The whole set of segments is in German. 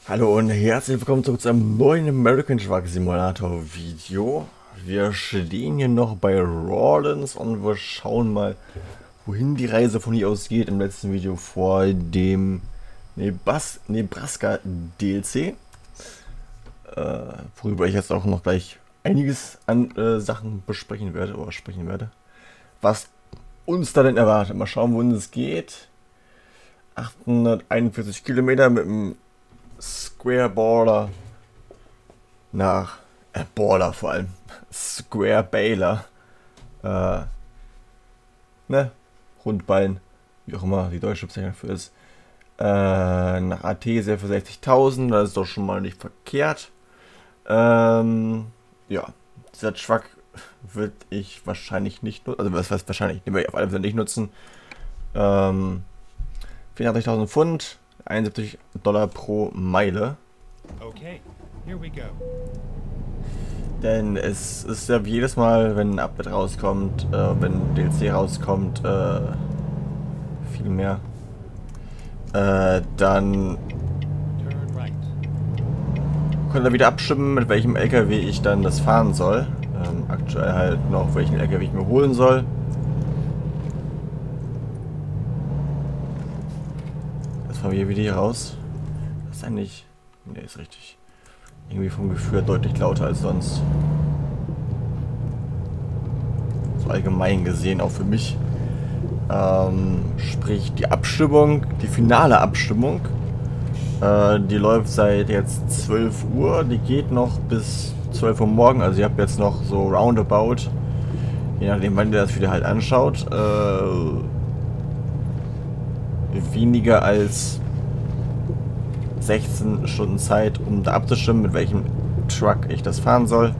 Hallo und herzlich willkommen zurück zu einem neuen American Truck Simulator Video. Wir stehen hier noch bei Rawlins und wir schauen mal, wohin die Reise von hier aus geht. Im letzten Video vor dem Nebraska DLC, worüber ich jetzt auch noch gleich einiges an Sachen besprechen werde oder sprechen werde. Was uns da denn erwartet. Mal schauen, wohin es geht. 841 Kilometer mit dem Square Border nach Border vor allem Square Baylor Rundballen, wie auch immer die deutsche Bezeichnung dafür ist, nach Artesia für 60.000. Das ist doch schon mal nicht verkehrt. Ja, dieser Truck würde ich wahrscheinlich nicht nutzen, also was heißt wahrscheinlich, den werde ich auf alle Fälle nicht nutzen. 84.000 Pfund, $71 pro Meile. Okay, here we go. Denn es ist ja wie jedes Mal, wenn ein Update rauskommt, wenn ein DLC rauskommt, viel mehr, dann Turn right. könnt ihr wieder abstimmen, mit welchem LKW ich dann das fahren soll. Aktuell halt noch, welchen LKW ich mir holen soll. Fahren wir wieder hier raus. Das ist eigentlich... Ne, ist richtig. Irgendwie vom Gefühl deutlich lauter als sonst. So allgemein gesehen, auch für mich. Sprich, die Abstimmung, die finale Abstimmung, die läuft seit jetzt 12 Uhr. Die geht noch bis 12 Uhr morgen. Also ihr habt jetzt noch so roundabout, je nachdem wann ihr das wieder halt anschaut, weniger als 16 Stunden Zeit, um da abzustimmen, mit welchem Truck ich das fahren soll.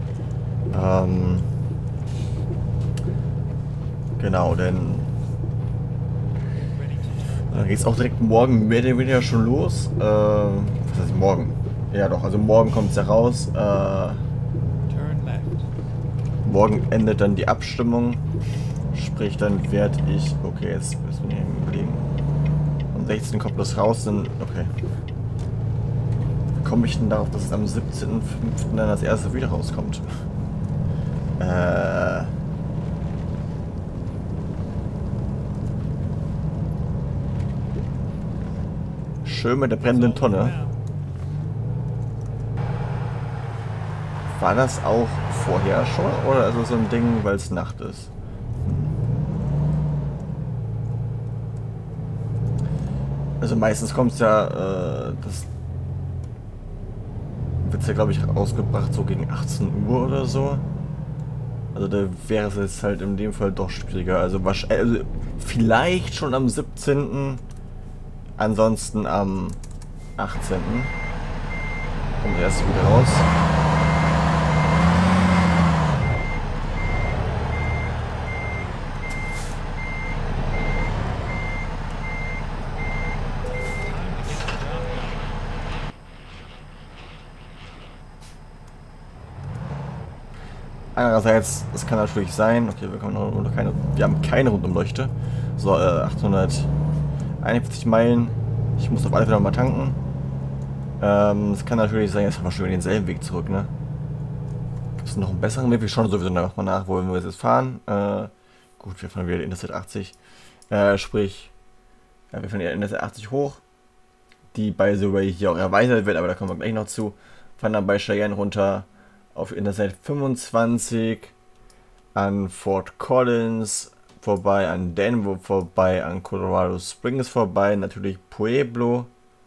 Genau, denn dann geht es auch direkt morgen mehr oder weniger schon los. Was heißt morgen? Ja doch, also morgen kommt es ja raus. Turn left. Morgen endet dann die Abstimmung. Sprich, dann werde ich... Okay, jetzt müssen wir hier überlegen. Um 16 kommt das raus, dann... Okay. Wie komme ich denn darauf, dass es am 17.05. dann das erste wieder rauskommt? Schön mit der brennenden Tonne. War das auch vorher schon? Oder ist es so ein Ding, weil es Nacht ist? Also meistens kommt es ja, das wird ja glaube ich rausgebracht so gegen 18 Uhr oder so. Also da wäre es jetzt halt in dem Fall doch schwieriger. Also wahrscheinlich, also vielleicht schon am 17. Ansonsten am 18. Kommt erst wieder raus. Einerseits, es kann natürlich sein, okay, wir haben keine Rundumleuchte. So, 841 Meilen. Ich muss auf alle Fälle nochmal tanken. Es kann natürlich sein, jetzt haben wir schon wieder denselben Weg zurück, ne? Gibt es noch einen besseren Weg? Wir schauen sowieso nochmal nach, wo wir jetzt fahren. Gut, wir fahren wieder die Interstate 80. Sprich, ja, wir fahren die Interstate 80 hoch. Die by the way hier auch erweitert wird, aber da kommen wir gleich noch zu. Fahren dann bei Cheyenne runter auf Interstate 25 an Fort Collins vorbei, an Denver vorbei, an Colorado Springs vorbei, natürlich Pueblo,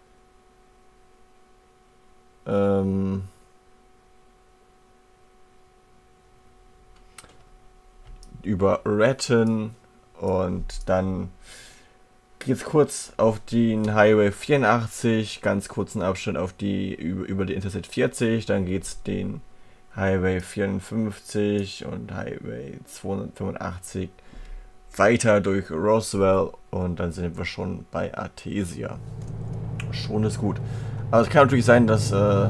über Raton und dann geht es kurz auf den Highway 84, ganz kurzen Abschnitt auf die über die Interstate 40, dann geht es den Highway 54 und Highway 285 weiter durch Roswell und dann sind wir schon bei Artesia. Schon ist gut. Aber es kann natürlich sein, dass ja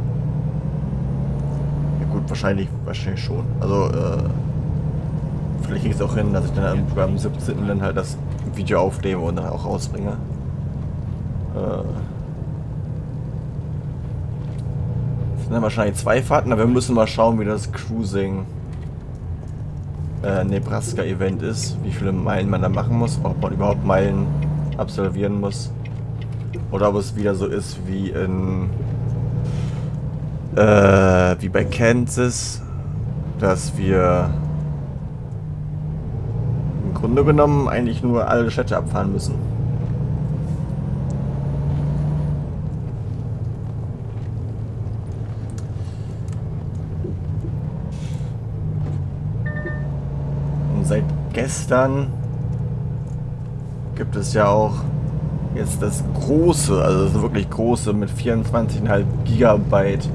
gut, wahrscheinlich schon. Also vielleicht kriege ich es auch hin, dass ich dann am 17. dann halt das Video aufnehme und dann auch rausbringe. sind dann wahrscheinlich 2 Fahrten, aber wir müssen mal schauen, wie das Cruising Nebraska Event ist. Wie viele Meilen man da machen muss. Ob man überhaupt Meilen absolvieren muss. Oder ob es wieder so ist wie in wie bei Kansas, dass wir im Grunde genommen eigentlich nur alle Städte abfahren müssen. Und seit gestern gibt es ja auch jetzt das große, also das wirklich große mit 24,5 Gigabyte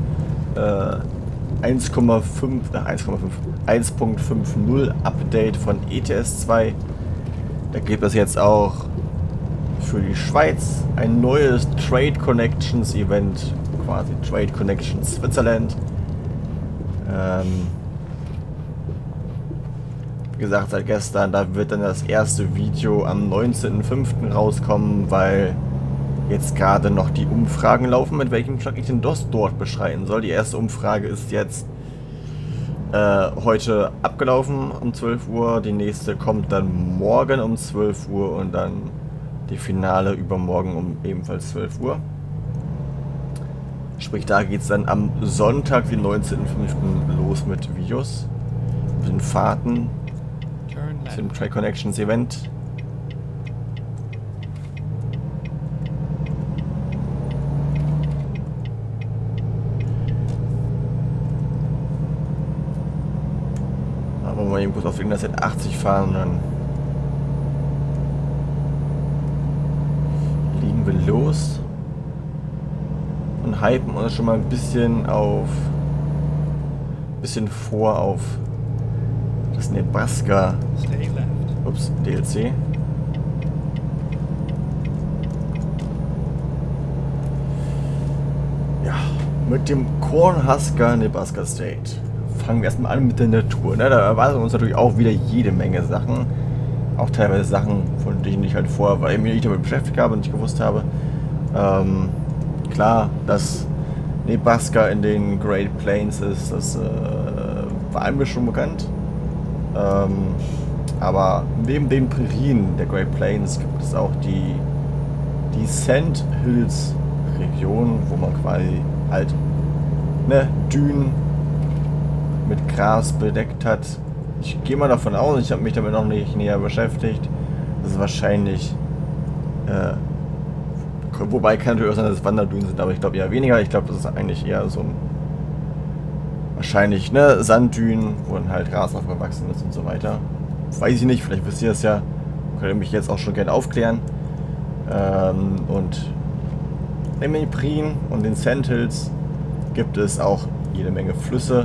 1.50 Update von ETS 2. Da gibt es jetzt auch für die Schweiz ein neues Trade Connections Event, quasi Trade Connections Switzerland. Wie gesagt, seit gestern, da wird dann das erste Video am 19.05. rauskommen, weil jetzt gerade noch die Umfragen laufen, mit welchem Schlag ich den DOS dort beschreiten soll. Die erste Umfrage ist jetzt heute abgelaufen um 12 Uhr. Die nächste kommt dann morgen um 12 Uhr und dann die Finale übermorgen um ebenfalls 12 Uhr. Sprich, da geht es dann am Sonntag, den 19.05. los mit Videos, mit den Fahrten zum Trade Connections Event. Aber mal eben kurz auf irgendeiner Set 80 fahren und dann liegen wir los und hypen uns schon mal ein bisschen vor auf das Nebraska DLC. Ja, mit dem Cornhusker Nebraska State fangen wir erstmal an mit der Natur. Ne? Da erwarten uns natürlich auch wieder jede Menge Sachen. Auch teilweise Sachen, von denen ich halt vorher, weil ich mich nicht damit beschäftigt habe und nicht gewusst habe. Klar, dass Nebraska in den Great Plains ist, das war mir schon bekannt. Aber neben den Prärien der Great Plains gibt es auch die Sand Hills Region, wo man quasi halt Dünen mit Gras bedeckt hat. Ich gehe mal davon aus, ich habe mich damit noch nicht näher beschäftigt, dass es wahrscheinlich wobei kann natürlich auch sein, dass es Wanderdünen sind, aber ich glaube eher weniger. Ich glaube, das ist eigentlich eher so ein wahrscheinlich Sanddünen, wo dann halt Gras aufgewachsen ist und so weiter. Weiß ich nicht, vielleicht wisst ihr das ja. Könnt ihr mich jetzt auch schon gerne aufklären. Und in den Prien und den Sandhills gibt es auch jede Menge Flüsse.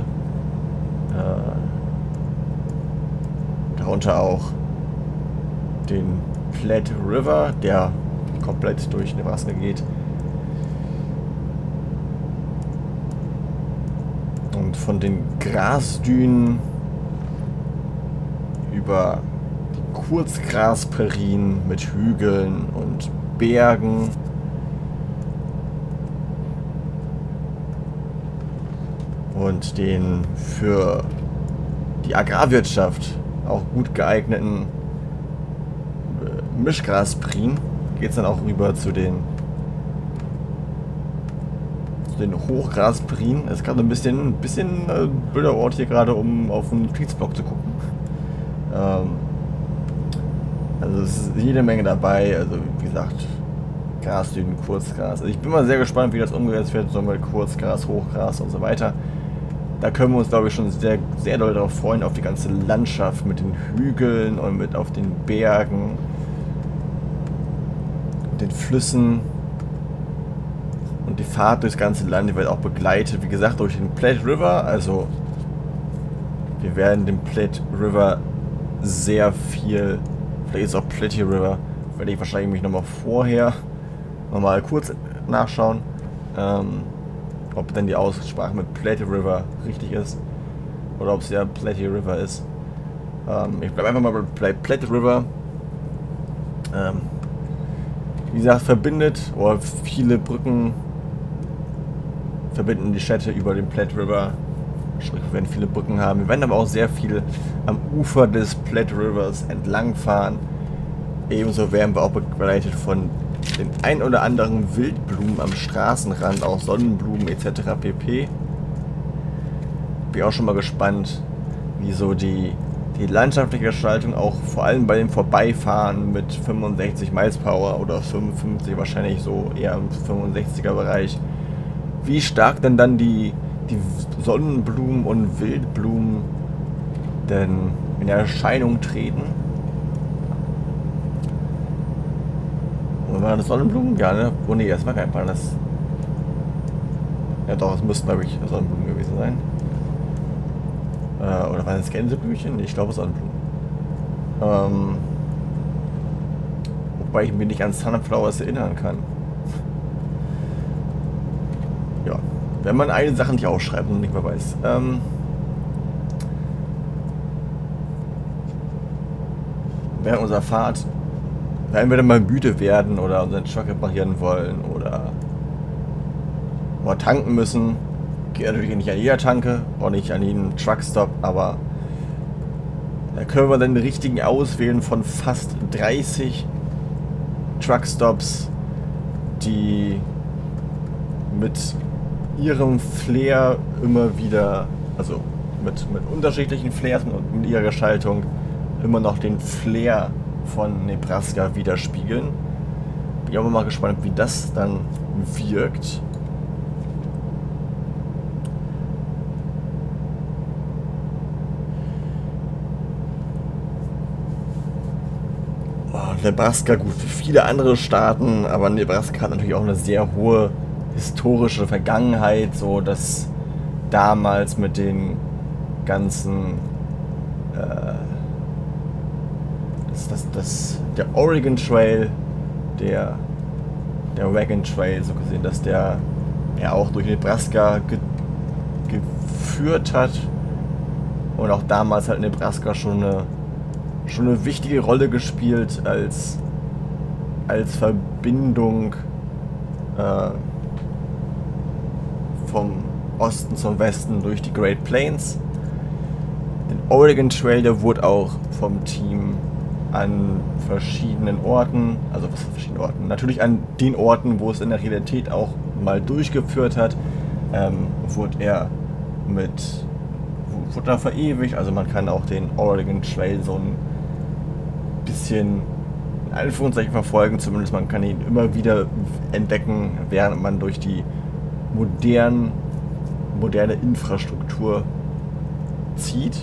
Darunter auch den Platte River, der komplett durch Nebraska geht. Und von den Grasdünen über die Kurzgrasprärien mit Hügeln und Bergen und den für die Agrarwirtschaft auch gut geeigneten Mischgrasprärien geht es dann auch rüber zu den Hochgrasprärien. Es ist gerade ein bisschen blöder Ort hier gerade, um auf den Notizblock zu gucken. Also es ist jede Menge dabei, also wie gesagt, Grasdünen, Kurzgras. Also ich bin mal sehr gespannt, wie das umgesetzt wird, so mit Kurzgras, Hochgras und so weiter. Da können wir uns, glaube ich, schon sehr, sehr doll darauf freuen, auf die ganze Landschaft mit den Hügeln und mit auf den Bergen, den Flüssen. Und die Fahrt durchs ganze Land, die wird auch begleitet, wie gesagt, durch den Platte River. Also wir werden den Platte River sehr viel, vielleicht ist es auch Platte River, werde ich wahrscheinlich mich nochmal vorher nochmal kurz nachschauen, ob denn die Aussprache mit Platte River richtig ist oder ob es ja Platte River ist. Ich bleibe einfach mal bei Platte River. Wie gesagt, verbindet oder viele Brücken verbinden die Städte über den Platte River. Sprich, wir werden viele Brücken haben. Wir werden aber auch sehr viel am Ufer des Platte Rivers entlangfahren. Ebenso werden wir auch begleitet von den ein oder anderen Wildblumen am Straßenrand, auch Sonnenblumen etc. pp. Bin auch schon mal gespannt, wie so die landschaftliche Gestaltung auch vor allem bei dem Vorbeifahren mit 65 Miles per Hour oder 55 wahrscheinlich so eher im 65er Bereich, wie stark denn dann die Sonnenblumen und Wildblumen denn in Erscheinung treten. Und waren das Sonnenblumen? Ja, ne? Oh ne, das war kein Plan. Ja doch, es müssten glaube ich Sonnenblumen gewesen sein. Oder waren es Gänseblümchen? Ich glaube Sonnenblumen. Wobei ich mich nicht an Sunflowers erinnern kann. Ja, wenn man eine Sache nicht aufschreibt und nicht mehr weiß. Während unserer Fahrt werden wir dann mal müde werden oder unseren Truck reparieren wollen oder tanken müssen. Geht natürlich nicht an jeder Tanke, auch nicht an jedem Truckstop, aber da können wir dann den richtigen auswählen von fast 30 Truckstops, die mit ihrem Flair immer wieder, also mit unterschiedlichen Flairs und mit ihrer Gestaltung immer noch den Flair von Nebraska widerspiegeln. Bin aber mal gespannt, wie das dann wirkt. Nebraska, gut, für viele andere Staaten, aber Nebraska hat natürlich auch eine sehr hohe historische Vergangenheit, so dass damals mit den ganzen der Oregon Trail, der Wagon Trail, so gesehen, dass der ja auch durch Nebraska geführt hat und auch damals hat Nebraska schon eine wichtige Rolle gespielt als Verbindung vom Osten zum Westen durch die Great Plains. Den Oregon Trail, der wurde auch vom Team an verschiedenen Orten, also was sind verschiedene Orten? Natürlich an den Orten, wo es in der Realität auch mal durchgeführt hat, wurde er verewigt. Also man kann auch den Oregon Trail so ein bisschen in Anführungszeichen verfolgen, zumindest man kann ihn immer wieder entdecken, während man durch die moderne Infrastruktur zieht.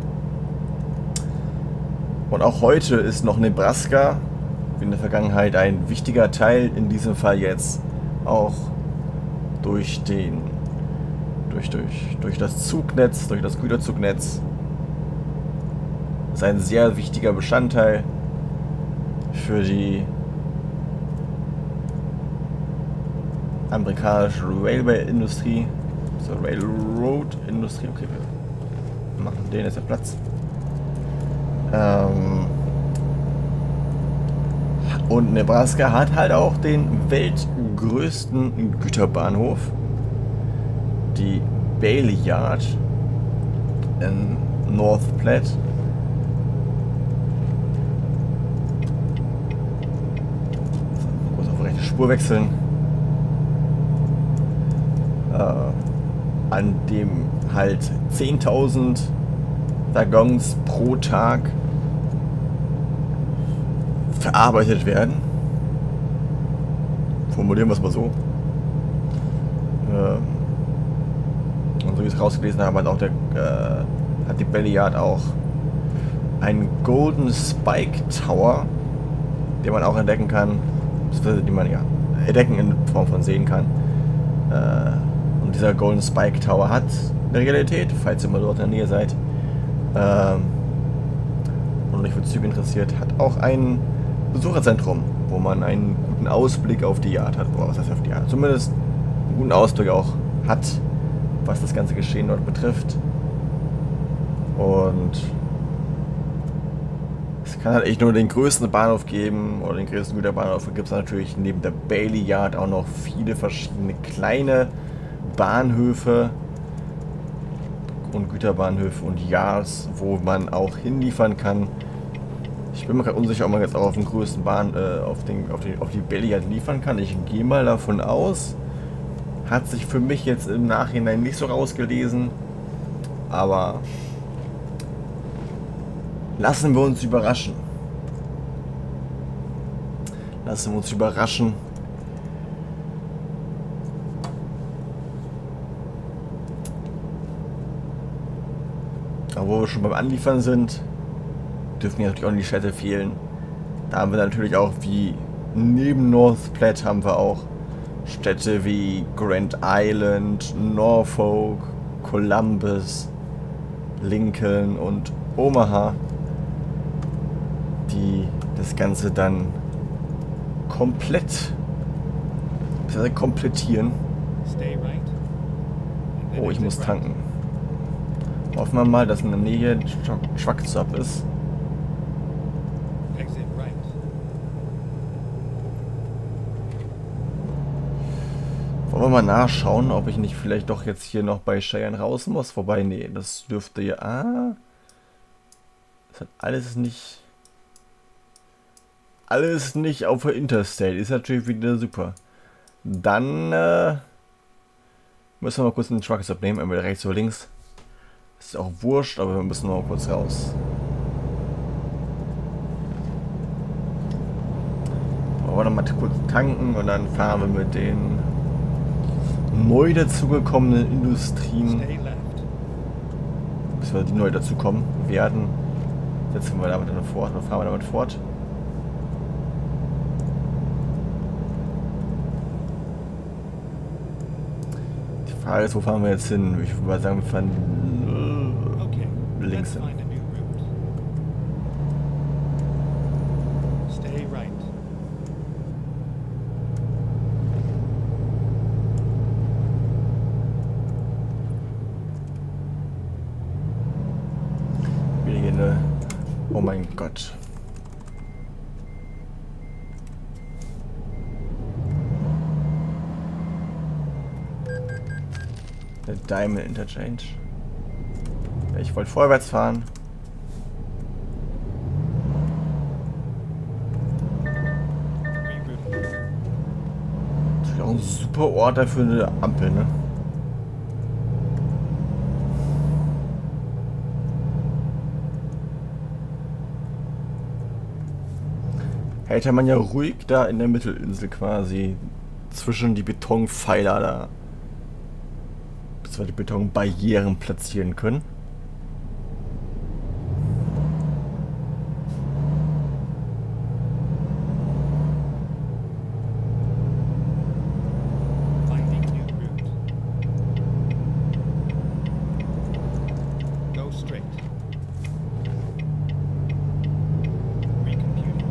Und auch heute ist noch Nebraska, wie in der Vergangenheit, ein wichtiger Teil, in diesem Fall jetzt auch durch das Zugnetz, durch das Güterzugnetz. Ist ein sehr wichtiger Bestandteil für die amerikanische Railway-Industrie, so Railroad-Industrie. Okay, wir machen den jetzt der Platz. Und Nebraska hat halt auch den weltgrößten Güterbahnhof, die Bailey Yard in North Platte. Kurz auf rechte Spur wechseln. An dem halt 10.000 Waggons pro Tag verarbeitet werden. Formulieren wir es mal so. Und so wie ich es rausgelesen habe, hat die Bailey Yard auch einen Golden Spike Tower, den man auch entdecken kann, den man ja entdecken in Form von sehen kann. Und dieser Golden Spike Tower hat in der Realität, falls ihr mal dort in der Nähe seid und euch für Züge interessiert, hat auch ein Besucherzentrum, wo man einen guten Ausblick auf die Yard hat. Boah, was heißt auf die Yard? Zumindest einen guten Ausblick auch hat, was das ganze Geschehen dort betrifft. Und es kann halt echt nur den größten Bahnhof geben, oder den größten Güterbahnhof. Da gibt es natürlich neben der Bailey Yard auch noch viele verschiedene kleine Bahnhöfe und Güterbahnhöfe und Yards, wo man auch hinliefern kann. Ich bin mir gerade unsicher, ob man jetzt auch auf den größten auf die Belly liefern kann. Ich gehe mal davon aus. Hat sich für mich jetzt im Nachhinein nicht so rausgelesen. Aber lassen wir uns überraschen. Lassen wir uns überraschen. Aber wo wir schon beim Anliefern sind, dürfen ja natürlich auch die Städte fehlen. Da haben wir natürlich auch, wie neben North Platte, haben wir auch Städte wie Grand Island, Norfolk, Columbus, Lincoln und Omaha, die das Ganze dann komplettieren. Stay right. And then Oh, ich exit muss right. tanken. Hoffen wir mal, dass in der Nähe Truckstop ist. Exit right. Wollen wir mal nachschauen, ob ich nicht vielleicht doch jetzt hier noch bei Cheyenne raus muss? Wobei, nee, das dürfte ja... Ah, das hat alles nicht auf der Interstate. Ist natürlich wieder super. Dann müssen wir mal kurz einen Truckstop nehmen, entweder rechts oder links. Ist auch wurscht, aber wir müssen noch mal kurz raus. Wollen wir noch mal kurz tanken und dann fahren wir mit den neu dazugekommenen Industrien, Stay left. bis wir die neu dazukommen werden, setzen wir damit dann fort oder fahren wir damit fort. Die Frage ist, wo fahren wir jetzt hin? Ich würde mal sagen, wir fahren Okay. links Let's hin. find a new route. Stay right. Wir gehen eine... Oh mein Gott. Der Diamond Interchange. Ich wollte vorwärts fahren. Reroute. Natürlich auch ein super Ort dafür eine Ampel, ne? Hätte man ja ruhig da in der Mittelinsel quasi zwischen die Betonpfeiler da, bis wir die Betonbarrieren platzieren können. Finding new route. Go straight. Recomputing.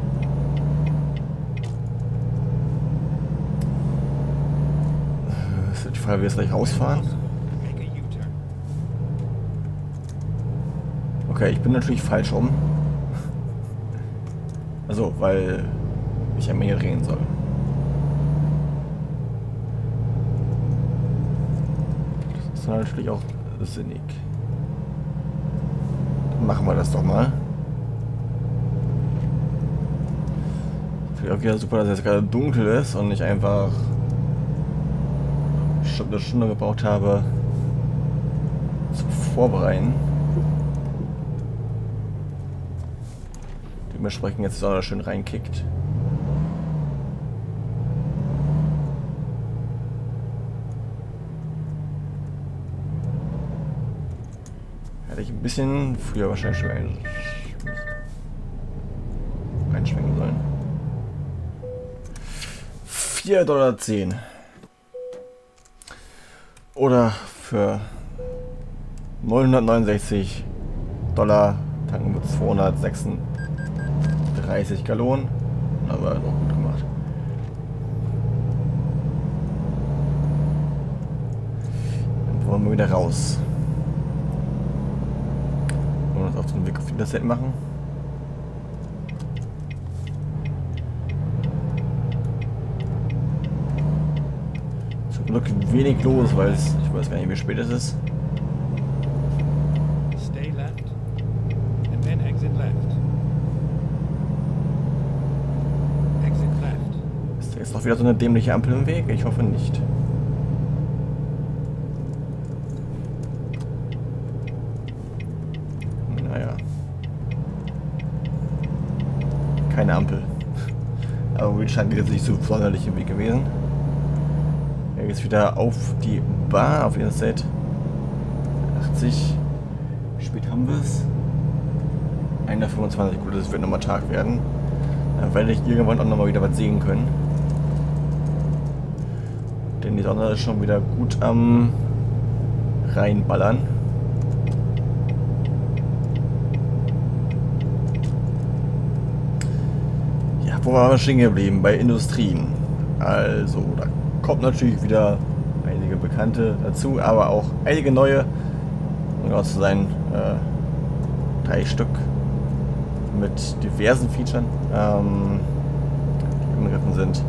Ist die Frage, wie wir jetzt gleich rausfahren. Make a U-turn. Okay, ich bin natürlich falsch rum. Also, weil ich ja mehr drehen soll. Das ist natürlich auch sinnig. Dann machen wir das doch mal. Natürlich auch wieder super, dass es jetzt gerade dunkel ist und ich einfach schon eine Stunde gebraucht habe zum Vorbereiten. Dementsprechend jetzt die Sonne schön reinkickt. Hätte ich ein bisschen früher wahrscheinlich schon einschwenken sollen. 4,10 $. Oder für 969 $ tanken wir 236 Gallonen. Aber noch gut gemacht. Dann wollen wir wieder raus. Und uns auf den Weg auf Interstate machen. wirklich wenig los, weil ich weiß gar nicht, wie spät es ist. Stay left. And then exit left. Exit left. Ist da jetzt noch wieder so eine dämliche Ampel im Weg? Ich hoffe nicht. Naja. Keine Ampel. Aber wie scheint jetzt nicht so sonderlich im Weg gewesen. Ja, jetzt wieder auf die Bar, auf jeden Set. 80. Wie spät haben wir es? 1:25. Gut, das wird nochmal Tag werden. Dann werde ich irgendwann auch nochmal wieder was sehen können. Denn die Sonne ist schon wieder gut am reinballern. Ja, wo waren wir stehen geblieben? Bei Industrien. Also, da kommt natürlich wieder einige Bekannte dazu, aber auch einige neue. Um genau zu sein, 3 Stück mit diversen Features, die inbegriffen sind.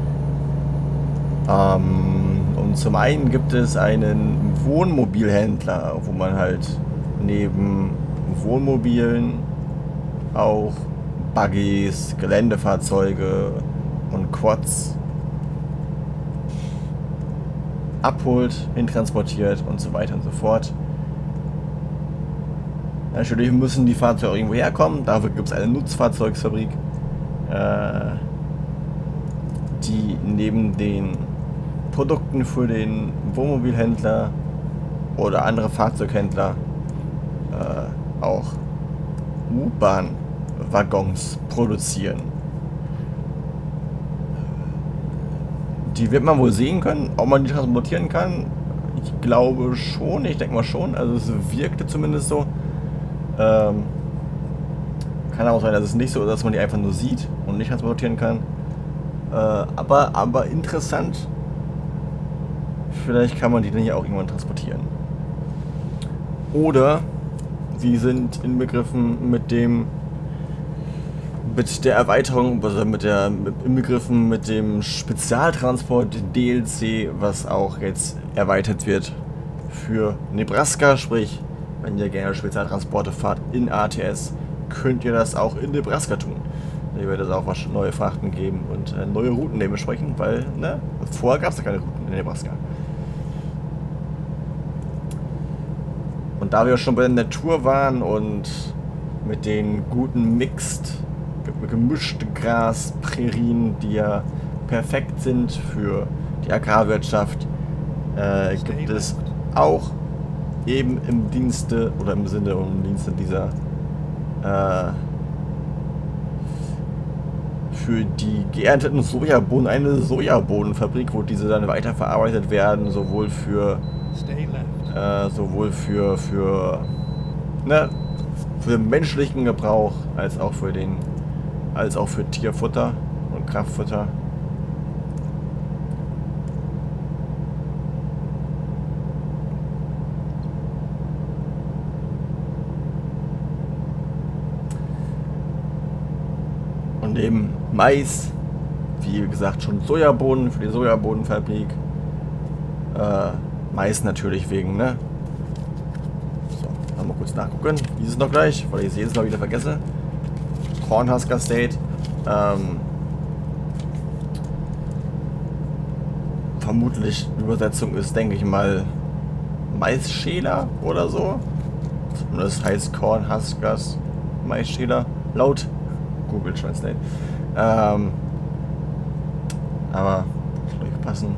Und zum einen gibt es einen Wohnmobilhändler, wo man halt neben Wohnmobilen auch Buggies, Geländefahrzeuge und Quads abholt, hintransportiert und so weiter und so fort. Natürlich müssen die Fahrzeuge irgendwo herkommen, dafür gibt es eine Nutzfahrzeugsfabrik, die neben den Produkten für den Wohnmobilhändler oder andere Fahrzeughändler auch U-Bahn-Waggons produzieren. Die wird man wohl sehen können, ob man die transportieren kann. Ich glaube schon, ich denke mal schon, also es wirkte zumindest so. Kann auch sein, dass es nicht so ist, dass man die einfach nur sieht und nicht transportieren kann. Aber interessant. Vielleicht kann man die dann hier auch irgendwann transportieren. Oder sie sind inbegriffen mit der Erweiterung, also inbegriffen mit dem Spezialtransport DLC, was auch jetzt erweitert wird für Nebraska, sprich, wenn ihr gerne Spezialtransporte fahrt in ATS, könnt ihr das auch in Nebraska tun. Hier wird es auch neue Frachten geben und neue Routen dementsprechend, weil vorher gab es ja keine Routen in Nebraska. Und da wir schon bei der Natur waren und mit den guten gemischten Gras-Prärien, die ja perfekt sind für die Agrarwirtschaft, gibt es auch eben im Dienste oder im Sinne und im Dienste dieser für die geernteten Sojabohnen eine Sojabohnenfabrik, wo diese dann weiterverarbeitet werden, sowohl für menschlichen Gebrauch als auch für Tierfutter und Kraftfutter. Und eben Mais, wie gesagt schon Sojabohnen für die Sojabohnenfabrik. Mais natürlich wegen, ne? So, mal kurz nachgucken. Wie ist es noch gleich? Weil ich jedes Mal wieder vergesse. Cornhusker State. Vermutlich Übersetzung ist, denke ich mal, Maisschäler oder so. Und das heißt Cornhuskers Maisschäler laut Google Translate. Aber soll ich passen.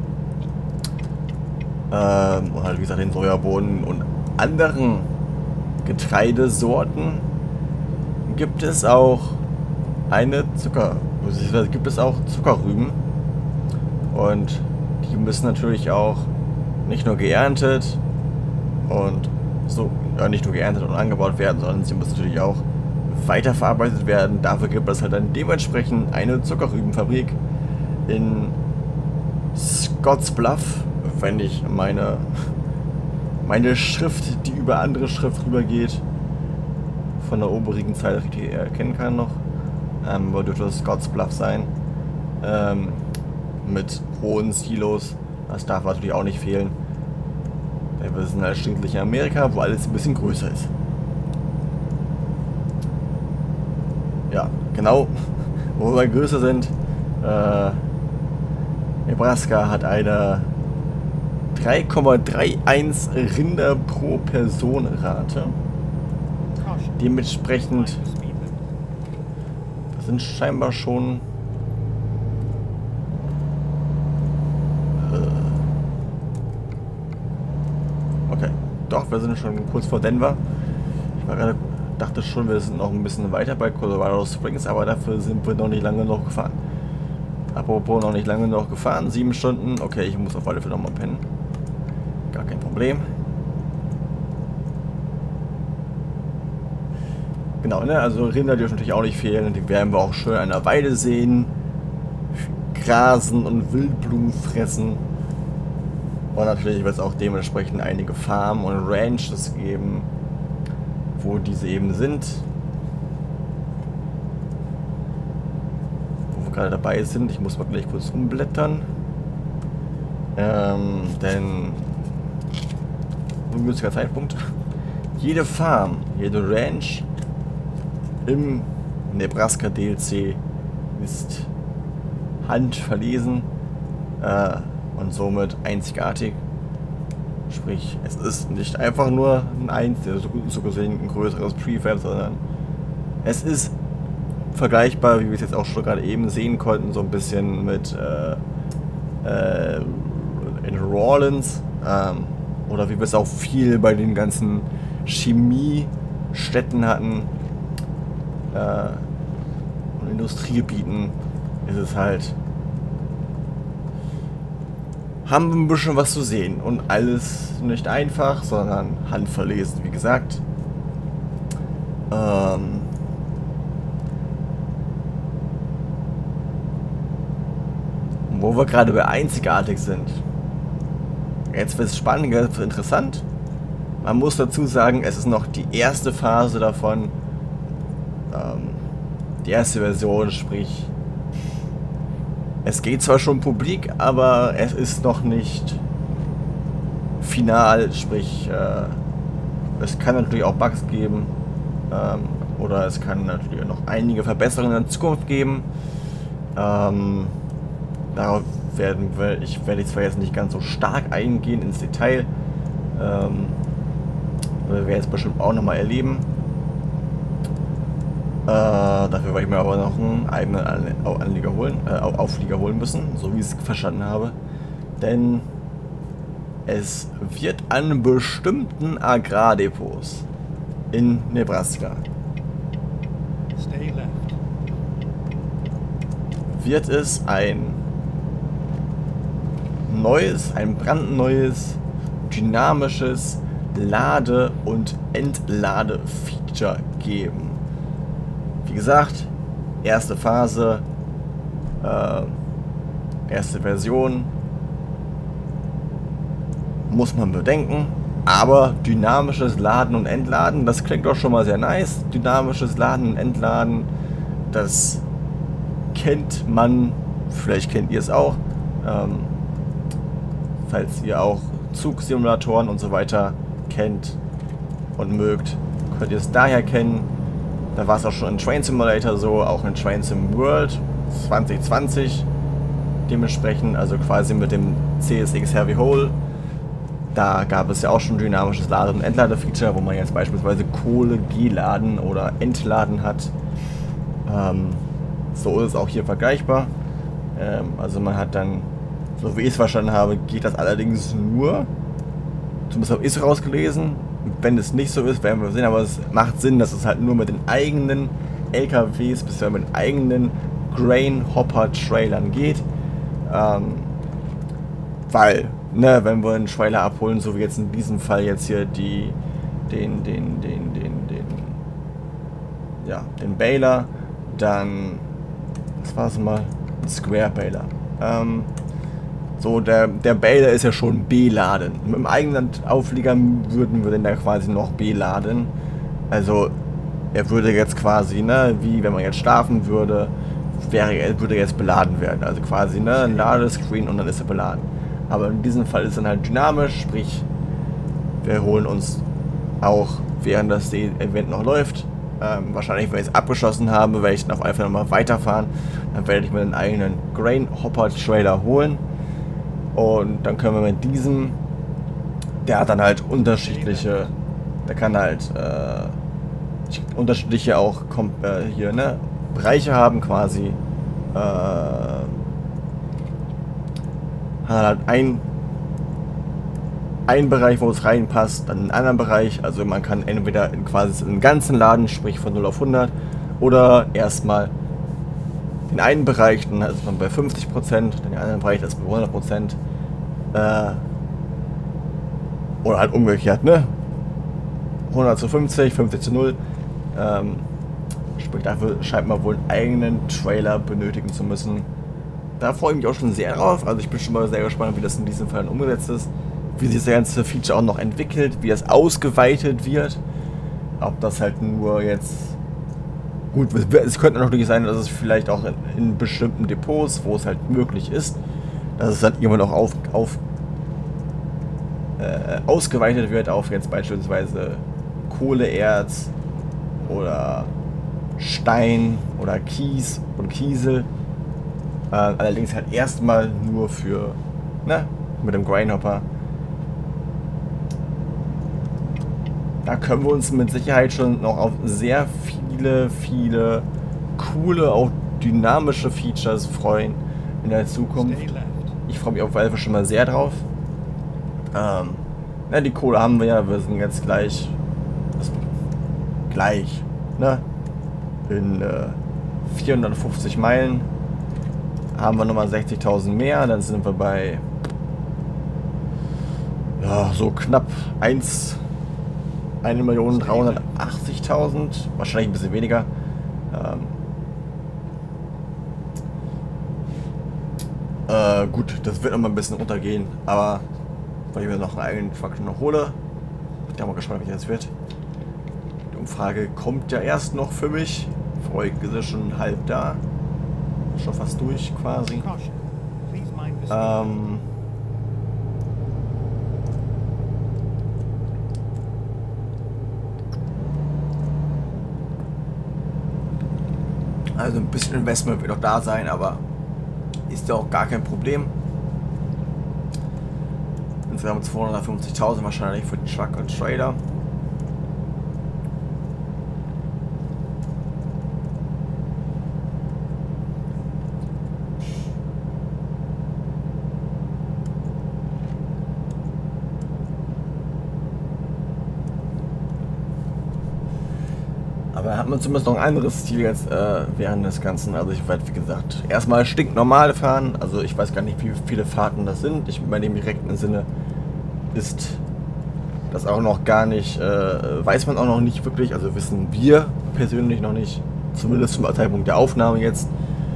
Und halt wie gesagt den Sojabohnen und anderen Getreidesorten gibt es auch Zuckerrüben. Und die müssen natürlich auch nicht nur geerntet und nicht nur geerntet und angebaut werden, sondern sie müssen natürlich auch weiterverarbeitet werden. Dafür gibt es halt dann dementsprechend eine Zuckerrübenfabrik in Scottsbluff, wenn ich meine Schrift, die über andere Schrift rübergeht, von der oberigen Zeile richtig erkennen kann noch. Aber dürfte das Scottsbluff sein. Mit hohen Silos Das darf natürlich auch nicht fehlen. Denn wir sind halt schließlich in Amerika, wo alles ein bisschen größer ist. Ja, genau, wo wir größer sind. Nebraska hat eine 3,31 Rinder pro Person Rate. Dementsprechend, das sind scheinbar schon okay, doch, wir sind schon kurz vor Denver. Ich war gerade, dachte schon, wir sind noch ein bisschen weiter bei Colorado Springs, aber dafür sind wir noch nicht lange noch gefahren. Apropos noch nicht lange noch gefahren, 7 Stunden. Okay, ich muss auf alle Fälle nochmal pennen. Gar kein Problem. Genau, ne? Also Rinder dürfen natürlich auch nicht fehlen. Die werden wir auch schön an der Weide sehen. Grasen und Wildblumen fressen. Und natürlich wird es auch dementsprechend einige Farmen und Ranches geben, wo diese eben sind. Wo wir gerade dabei sind. Ich muss mal gleich kurz umblättern. Denn ungünstiger Zeitpunkt. Jede Farm, jede Ranch im Nebraska DLC ist handverlesen und somit einzigartig. Sprich, es ist nicht einfach nur so gesehen ein größeres Prefab, sondern es ist vergleichbar, wie wir es jetzt auch schon gerade eben sehen konnten, so ein bisschen mit in Rawlins oder wie wir es auch viel bei den ganzen Chemiestädten hatten und Industriegebieten, ist es halt, haben wir ein bisschen was zu sehen und alles nicht einfach, sondern handverlesen, wie gesagt. Wo wir gerade bei einzigartig sind. Jetzt wird es spannend, jetzt wird es interessant. Man muss dazu sagen, es ist noch die erste Phase davon. Die erste Version, sprich, es geht zwar schon publik, aber es ist noch nicht final, sprich, es kann natürlich auch Bugs geben, oder es kann natürlich noch einige Verbesserungen in der Zukunft geben. Darauf werde ich zwar jetzt nicht ganz so stark eingehen ins Detail, wir werden es bestimmt auch nochmal erleben. Dafür werde ich mir aber noch einen eigenen Auflieger holen müssen, so wie ich es verstanden habe. Denn es wird an bestimmten Agrardepots in Nebraska wird es ein brandneues, dynamisches Lade- und Entlade-Feature geben. Wie gesagt, erste Phase, erste Version, muss man bedenken, aber dynamisches Laden und Entladen, das klingt doch schon mal sehr nice. Dynamisches Laden und Entladen, das kennt man, vielleicht kennt ihr es auch, falls ihr auch Zugsimulatoren und so weiter kennt und mögt, könnt ihr es daher kennen. Da war es auch schon in Train Simulator so, auch in Train Sim World 2020 dementsprechend, also quasi mit dem CSX Heavy Hole. Da gab es ja auch schon dynamisches Lade- und Entlade-Feature, wo man jetzt beispielsweise Kohle geladen oder entladen hat. So ist es auch hier vergleichbar. Also man hat dann, so wie ich es verstanden habe, geht das allerdings nur, zumindest habe ich es rausgelesen. Wenn es nicht so ist, werden wir sehen, aber es macht Sinn, dass es halt nur mit den eigenen LKWs, bisher mit eigenen Grain-Hopper-Trailern geht. Weil, ne, wenn wir einen Trailer abholen, so wie jetzt in diesem Fall jetzt hier den Baler, dann, was war es mal? Ein Square Baler. So, der Baler ist ja schon beladen. Mit dem eigenen Auflieger würden wir den da quasi noch beladen. Also, er würde jetzt quasi, ne, wie wenn man jetzt schlafen würde, würde er jetzt beladen werden. Also quasi, ne, ein Ladescreen und dann ist er beladen. Aber in diesem Fall ist es dann halt dynamisch, sprich, wir holen uns auch, während das Event noch läuft, wahrscheinlich, wenn ich es abgeschlossen habe, werde ich dann auf einfach nochmal weiterfahren. Dann werde ich mir einen eigenen Grainhopper-Trailer holen. Und dann können wir mit diesem, der hat dann halt unterschiedliche, der kann halt unterschiedliche auch hier, ne, Bereiche haben quasi. Hat halt einen Bereich, wo es reinpasst, dann einen anderen Bereich. Also man kann entweder quasi einen ganzen Laden, sprich von 0 auf 100, oder erstmal den einen Bereich, dann ist man bei 50%, dann den anderen Bereich, das ist bei 100%. Oder halt umgekehrt, ne? 100 zu 50, 50 zu 0. Sprich, dafür scheint man wohl einen eigenen Trailer benötigen zu müssen. Da freue ich mich auch schon sehr drauf. Also ich bin schon mal sehr gespannt, wie das in diesem Fall umgesetzt ist. Wie sich das ganze Feature auch noch entwickelt, wie das ausgeweitet wird. Ob das halt nur jetzt... Gut, es könnte natürlich sein, dass es vielleicht auch in bestimmten Depots, wo es halt möglich ist, dass es dann irgendwann auch ausgeweitet wird auf jetzt beispielsweise Kohleerz oder Stein oder Kies und Kiesel. Allerdings halt erstmal nur für, ne, mit dem Grainhopper. Da können wir uns mit Sicherheit schon noch auf sehr viele coole, auch dynamische Features freuen in der Zukunft. Ich freue mich auf jeden Fall schon mal sehr drauf. Ja, die Kohle haben wir ja, wir sind jetzt gleich, ne? In 450 Meilen haben wir nochmal 60.000 mehr, dann sind wir bei, ja, so knapp 1.380.000, wahrscheinlich ein bisschen weniger. Gut, das wird noch mal ein bisschen runtergehen, aber weil ich mir noch einen eigenen Faktor noch hole, bin ich mal gespannt, wie das wird. Die Umfrage kommt ja erst noch für mich. Für euch ist es schon halb da. Schon fast durch quasi. Also ein bisschen Investment wird auch da sein, aber ist ja auch gar kein Problem. Insgesamt 250.000 wahrscheinlich für den Truck und Trailer. Aber hat man zumindest noch ein anderes Ziel jetzt während des Ganzen. Also ich werde, wie gesagt, erstmal stinknormal fahren. Also ich weiß gar nicht, wie viele Fahrten das sind. Ich meine, im direkten Sinne ist das auch noch gar nicht, weiß man auch noch nicht wirklich. Also wissen wir persönlich noch nicht. Zumindest zum Zeitpunkt der Aufnahme jetzt.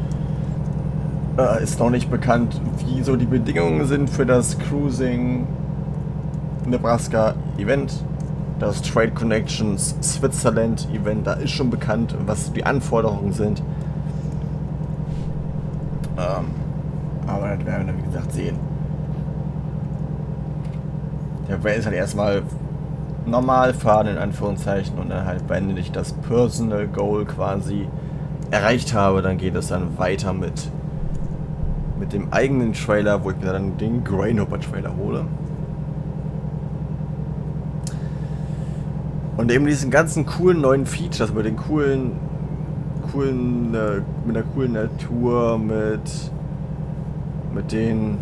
Ist noch nicht bekannt, wie so die Bedingungen sind für das Cruising Nebraska Event. Das Trade Connections Switzerland Event, da ist schon bekannt, was die Anforderungen sind. Aber das werden wir dann, wie gesagt, sehen. Der Way ist halt erstmal normal fahren, in Anführungszeichen, und dann halt, wenn ich das Personal Goal quasi erreicht habe, dann geht es dann weiter mit dem eigenen Trailer, wo ich mir dann den Grainhopper Trailer hole. Und eben diesen ganzen coolen neuen Features mit den mit der coolen Natur, mit den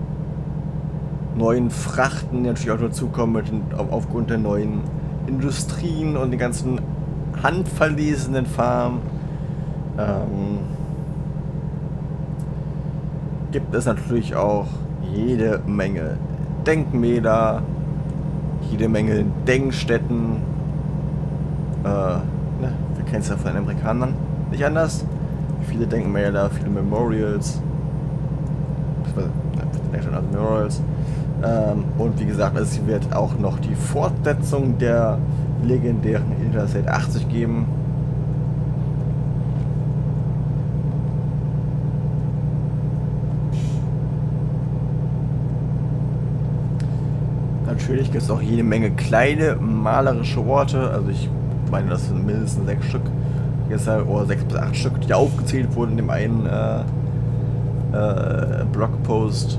neuen Frachten, die natürlich auch dazukommen, aufgrund der neuen Industrien und den ganzen handverlesenen Farmen, gibt es natürlich auch jede Menge Denkmäler, jede Menge Denkstätten. Ne, wir kennen es ja von den Amerikanern nicht anders. Viele Denkmäler, viele Memorials. Und wie gesagt, es wird auch noch die Fortsetzung der legendären Interstate 80 geben. Natürlich gibt es auch jede Menge kleine malerische Orte. Also ich meine, das sind mindestens 6 Stück. Oder 6 bis 8 Stück, die aufgezählt wurden in dem einen Blogpost.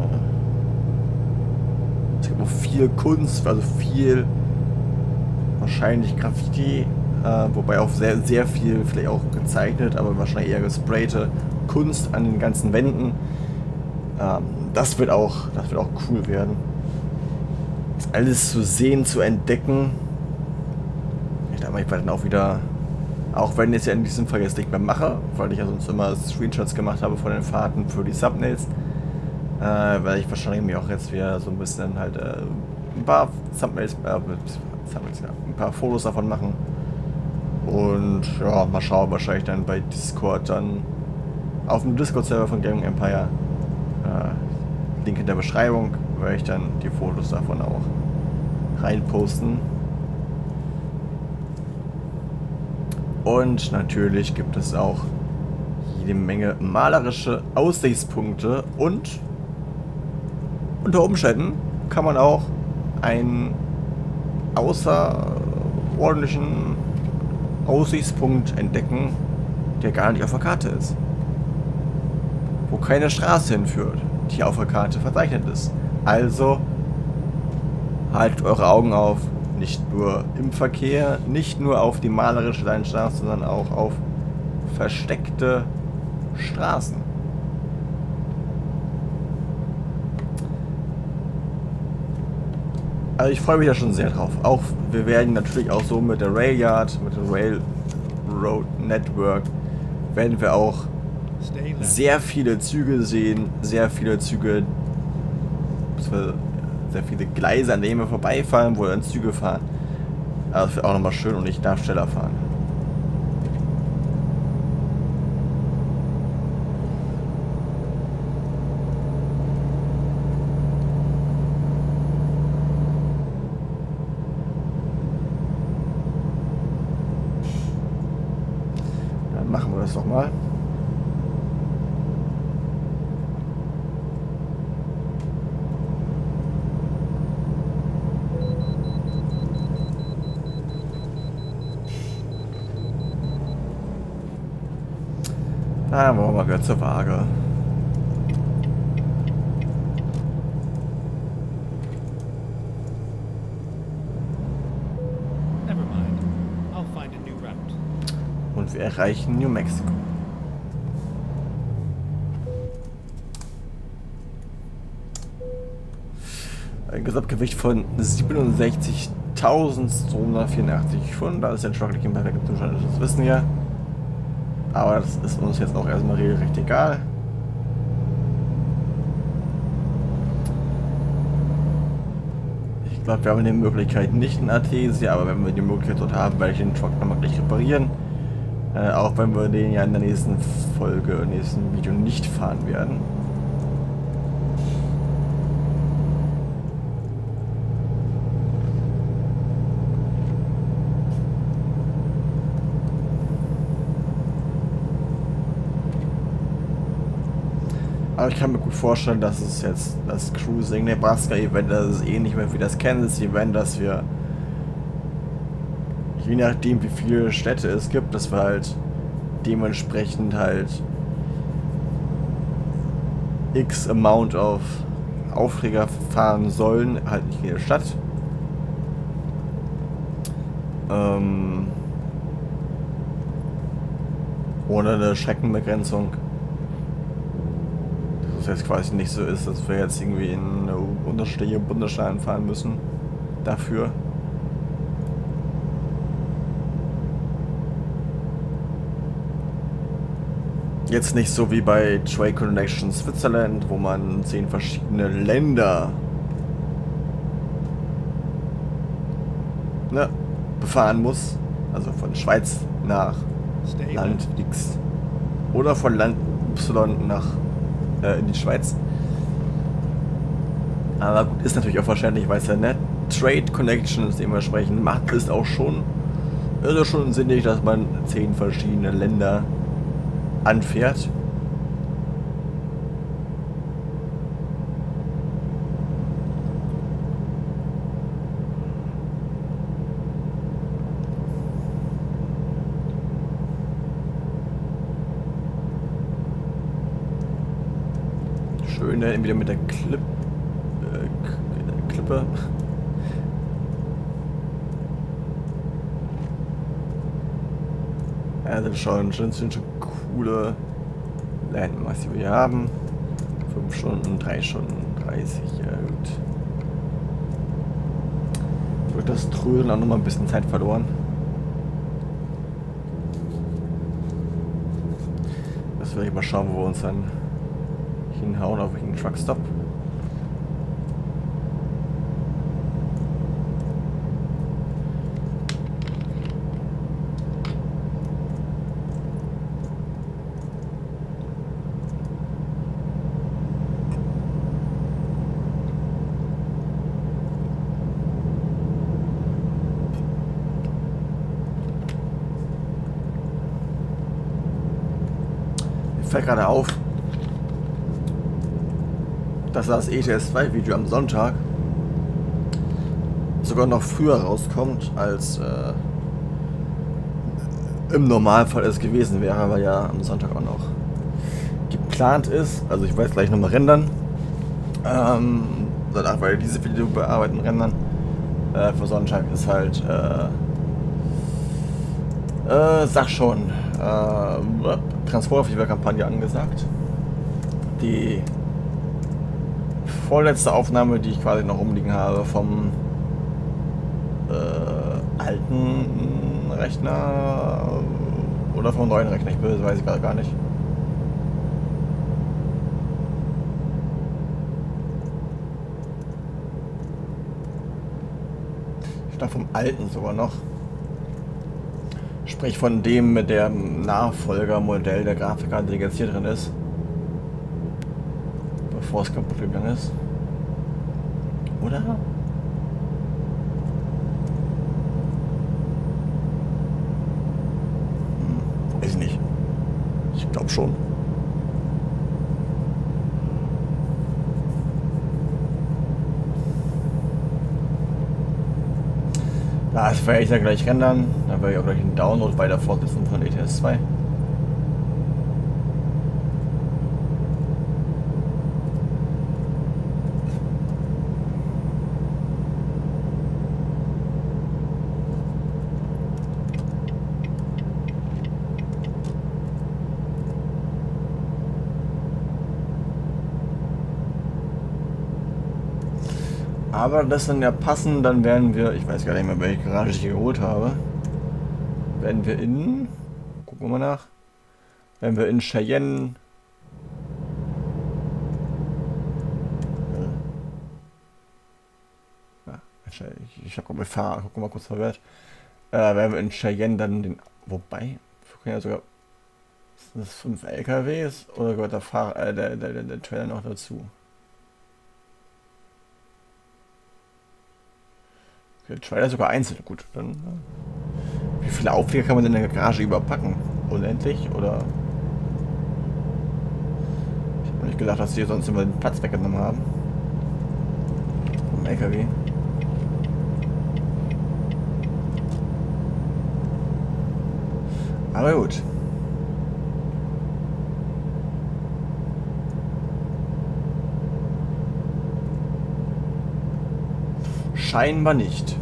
Es gibt auch viel Kunst, also viel wahrscheinlich Graffiti, wobei auch sehr, sehr viel vielleicht auch gezeichnet, aber wahrscheinlich eher gesprayte Kunst an den ganzen Wänden. Das wird auch cool werden. Das alles zu sehen, zu entdecken. Ich werde dann auch wieder, auch wenn ich es ja in diesem Fall jetzt nicht mehr mache, weil ich ja sonst immer Screenshots gemacht habe von den Fahrten für die Thumbnails, werde ich wahrscheinlich mir auch jetzt wieder so ein bisschen halt ein paar Thumbnails, ein paar Fotos davon machen. Und ja, mal schauen, wahrscheinlich dann bei Discord dann auf dem Discord-Server von Gaming Empire, Link in der Beschreibung, werde ich dann die Fotos davon auch reinposten. Und natürlich gibt es auch jede Menge malerische Aussichtspunkte und unter Umständen kann man auch einen außerordentlichen Aussichtspunkt entdecken, der gar nicht auf der Karte ist. Wo keine Straße hinführt, die auf der Karte verzeichnet ist. Also haltet eure Augen auf, nicht nur im Verkehr, nicht nur auf die malerische Landschaft, sondern auch auf versteckte Straßen. Also ich freue mich da schon sehr drauf. Auch wir werden natürlich auch so mit der Railyard, mit dem Railroad Network, werden wir auch sehr viele Züge sehen, sehr viele Züge, sehr viele Gleise, an denen wir vorbeifahren, wo dann Züge fahren. Also das wird auch nochmal schön und ich darf schneller fahren. Dann machen wir das doch mal. Na, wollen wir mal wieder zur Waage. Never mind. I'll find a new route. Und wir erreichen New Mexico. Ein Gesamtgewicht von 67.284 Pfund. Da ist der Truck nicht im perfekten Zustand, das wissen wir. Aber das ist uns jetzt auch erstmal regelrecht egal. Ich glaube, wir haben die Möglichkeit nicht in Artesia, aber wenn wir die Möglichkeit dort haben, werde ich den Truck nochmal gleich reparieren. Auch wenn wir den ja in der nächsten Folge, im nächsten Video nicht fahren werden. Aber ich kann mir gut vorstellen, dass es jetzt das Cruising Nebraska Event, das ist ähnlich wie das Kansas Event, dass wir, je nachdem wie viele Städte es gibt, dass wir halt dementsprechend halt x Amount of Aufträge fahren sollen, halt nicht jede Stadt. Ohne eine Streckenbegrenzung. Dass es jetzt quasi nicht so ist, dass wir jetzt irgendwie in unterschiedliche Bundesstaaten fahren müssen. Dafür. Jetzt nicht so wie bei Trade Connection Switzerland, wo man 10 verschiedene Länder befahren muss. Also von Schweiz nach Land X. Oder von Land Y nach in die Schweiz. Aber gut, ist natürlich auch wahrscheinlich, weil es ja nicht Trade Connections dementsprechend macht, ist auch schon, also schon sinnig, dass man 10 verschiedene Länder anfährt. Schön wieder mit der Klippe. Ja, das sind schon coole Landmarks, die wir hier haben. 5 Stunden, 3 Stunden, 30, ja gut. Durch das Trödeln auch nochmal ein bisschen Zeit verloren. Das werde ich mal schauen, wo wir uns dann hinhauen, auf welchen Truckstop. Fällt gerade auf, dass das ETS 2 Video am Sonntag sogar noch früher rauskommt, als im Normalfall es gewesen wäre, weil ja am Sonntag auch noch geplant ist. Also ich werde gleich nochmal rendern. Danach werde ich diese Video bearbeiten, rendern. Für Sonntag ist halt sag schon, Transporter-Kampagne angesagt. Die vorletzte Aufnahme, die ich quasi noch rumliegen habe vom alten Rechner oder vom neuen Rechner, ich weiß ich gerade gar nicht. Ich dachte vom alten sogar noch. Sprich von dem mit dem Nachfolgermodell der Grafikkarte, die jetzt hier drin ist. Bevor es kaputt gegangen ist. Oder? Weiß nicht. Ich glaube schon. Das werde ich dann gleich rendern. Dann werde ich auch gleich einen Download weiter fortsetzen von ETS 2. Aber das dann ja passen, dann werden wir, ich weiß gar nicht mehr, welche Garage ich hier geholt habe, werden wir in, gucken wir mal nach, werden wir in Cheyenne, ich habe mal Fahrer, guck mal kurz verwirrt, werden wir in Cheyenne dann den, wobei, wir können ja sogar, sind das 5 LKWs oder gehört der Fahrer, der Trailer noch dazu? Der Trailer sogar einzeln. Gut, dann. Wie viele Auflieger kann man denn in der Garage überpacken? Unendlich? Oder? Ich habe nicht gedacht, dass die sonst immer den Platz weggenommen haben. Vom LKW. Aber gut. Scheinbar nicht.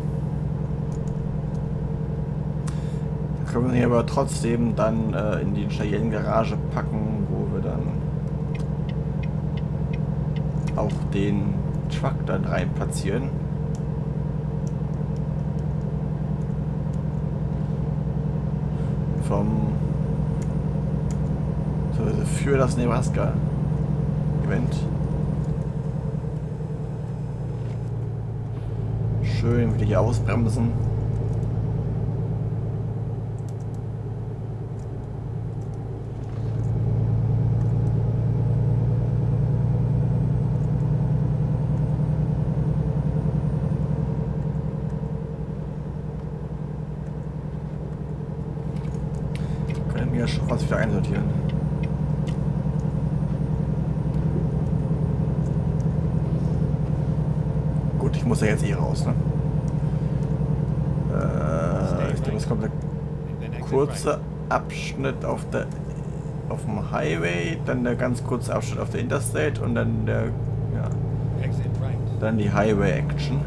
Da können wir hier aber trotzdem dann in die Cheyenne-Garage packen, wo wir dann auch den Truck dann rein platzieren. Für das Nebraska-Event. Schön wieder hier ausbremsen. Können wir schon was wieder einsortieren. Gut, ich muss ja jetzt eh raus, ne? Ich glaube, es kommt ein kurzer Abschnitt auf der auf dem Highway, dann der ganz kurze Abschnitt auf der Interstate und dann der, ja, Exit right. dann die Highway Action.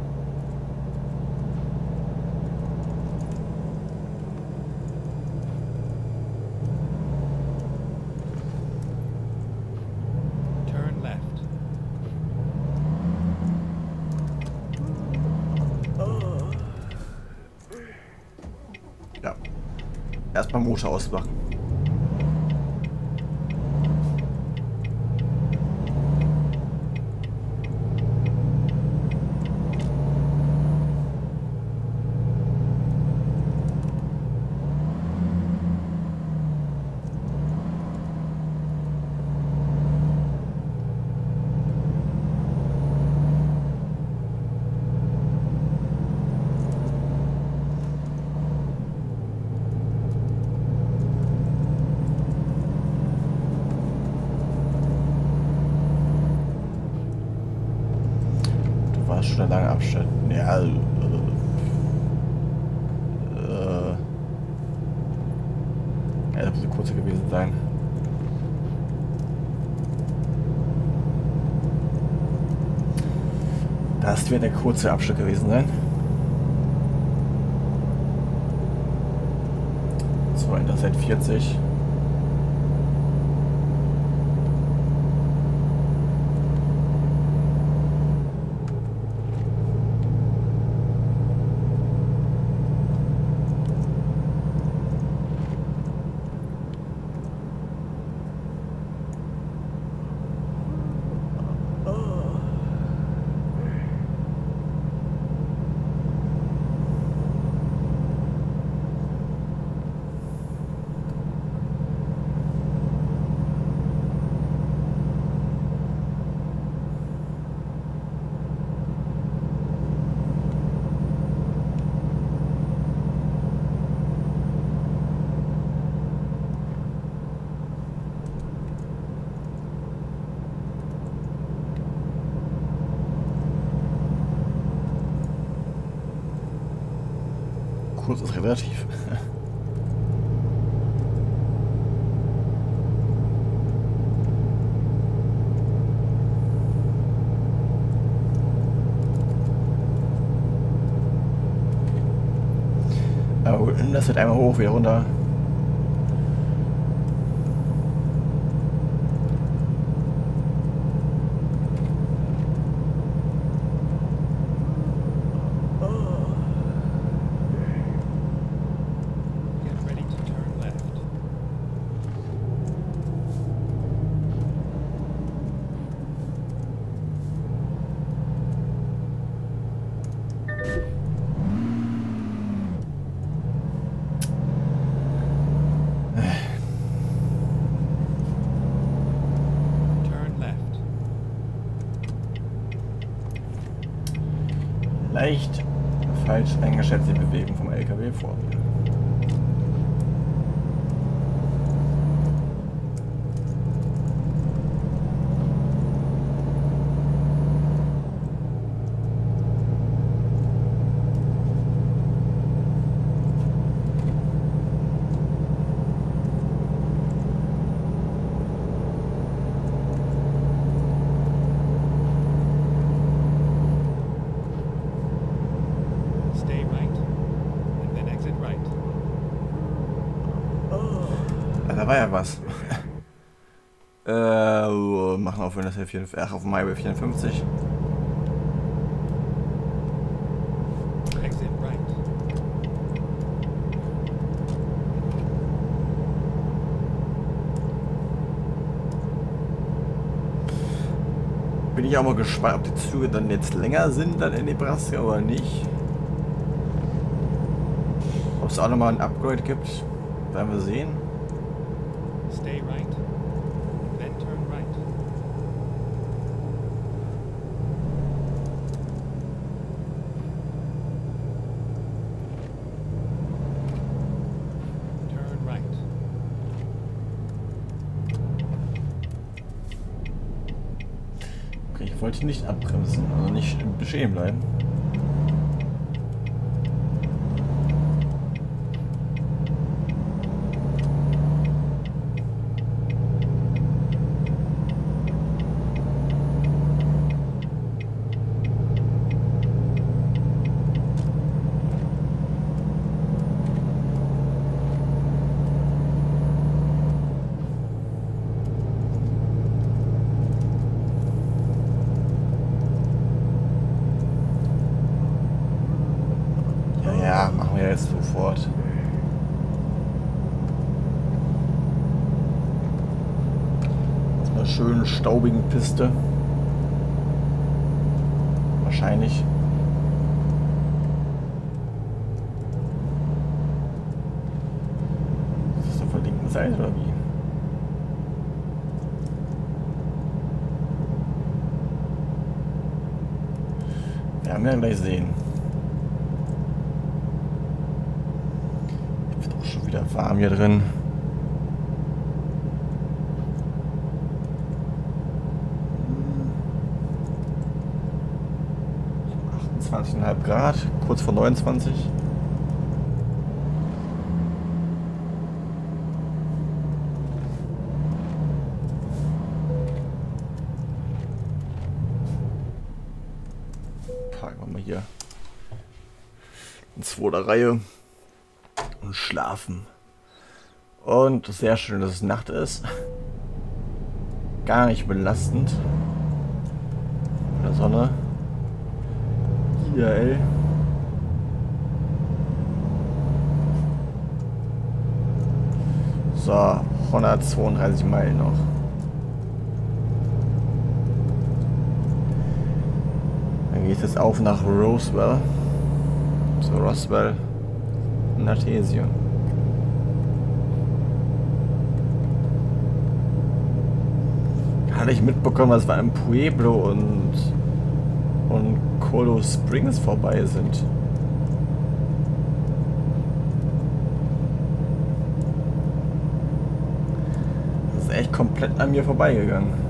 Turn left. Ja. Erstmal Motor ausmachen. War schon ein langer Abschnitt. Ja, ja, das muss kurzer gewesen sein. Das wird der kurze Abschnitt gewesen sein. So, Interstate 40. Kurz ist relativ. Aber gut, das wird einmal hoch, wieder runter. Get ready to turn left. Turn left. Leicht falsch eingeschätzte Bewegung vom LKW vor mir. Stay right. And then exit right. Ah, da war ja was. Machen auf Windows 54, auf dem Highway 54. Exit right. Bin ich auch mal gespannt, ob die Züge dann jetzt länger sind dann in Nebraska oder nicht. Ob es auch nochmal ein Upgrade gibt, werden wir sehen. Stay right. Then turn right. Turn right. Okay, ich wollte nicht abbremsen, also nicht stehen bleiben. fährst sofort. Auf einer schönen staubigen Piste. Wahrscheinlich. Ist das auf der linken Seite oder wie? Werden wir gleich sehen. Wird auch schon wieder warm hier drin. So 28,5 Grad, kurz vor 29. Parken wir mal hier in zweiter Reihe und schlafen. Und sehr schön, dass es Nacht ist. Gar nicht belastend. Von der Sonne. Ideal. So, 132 Meilen noch. Dann geht es jetzt auf nach Roswell. So, Roswell in Artesien. Hatte ich mitbekommen, dass wir an Pueblo und Colorado Springs vorbei sind. Das ist echt komplett an mir vorbeigegangen.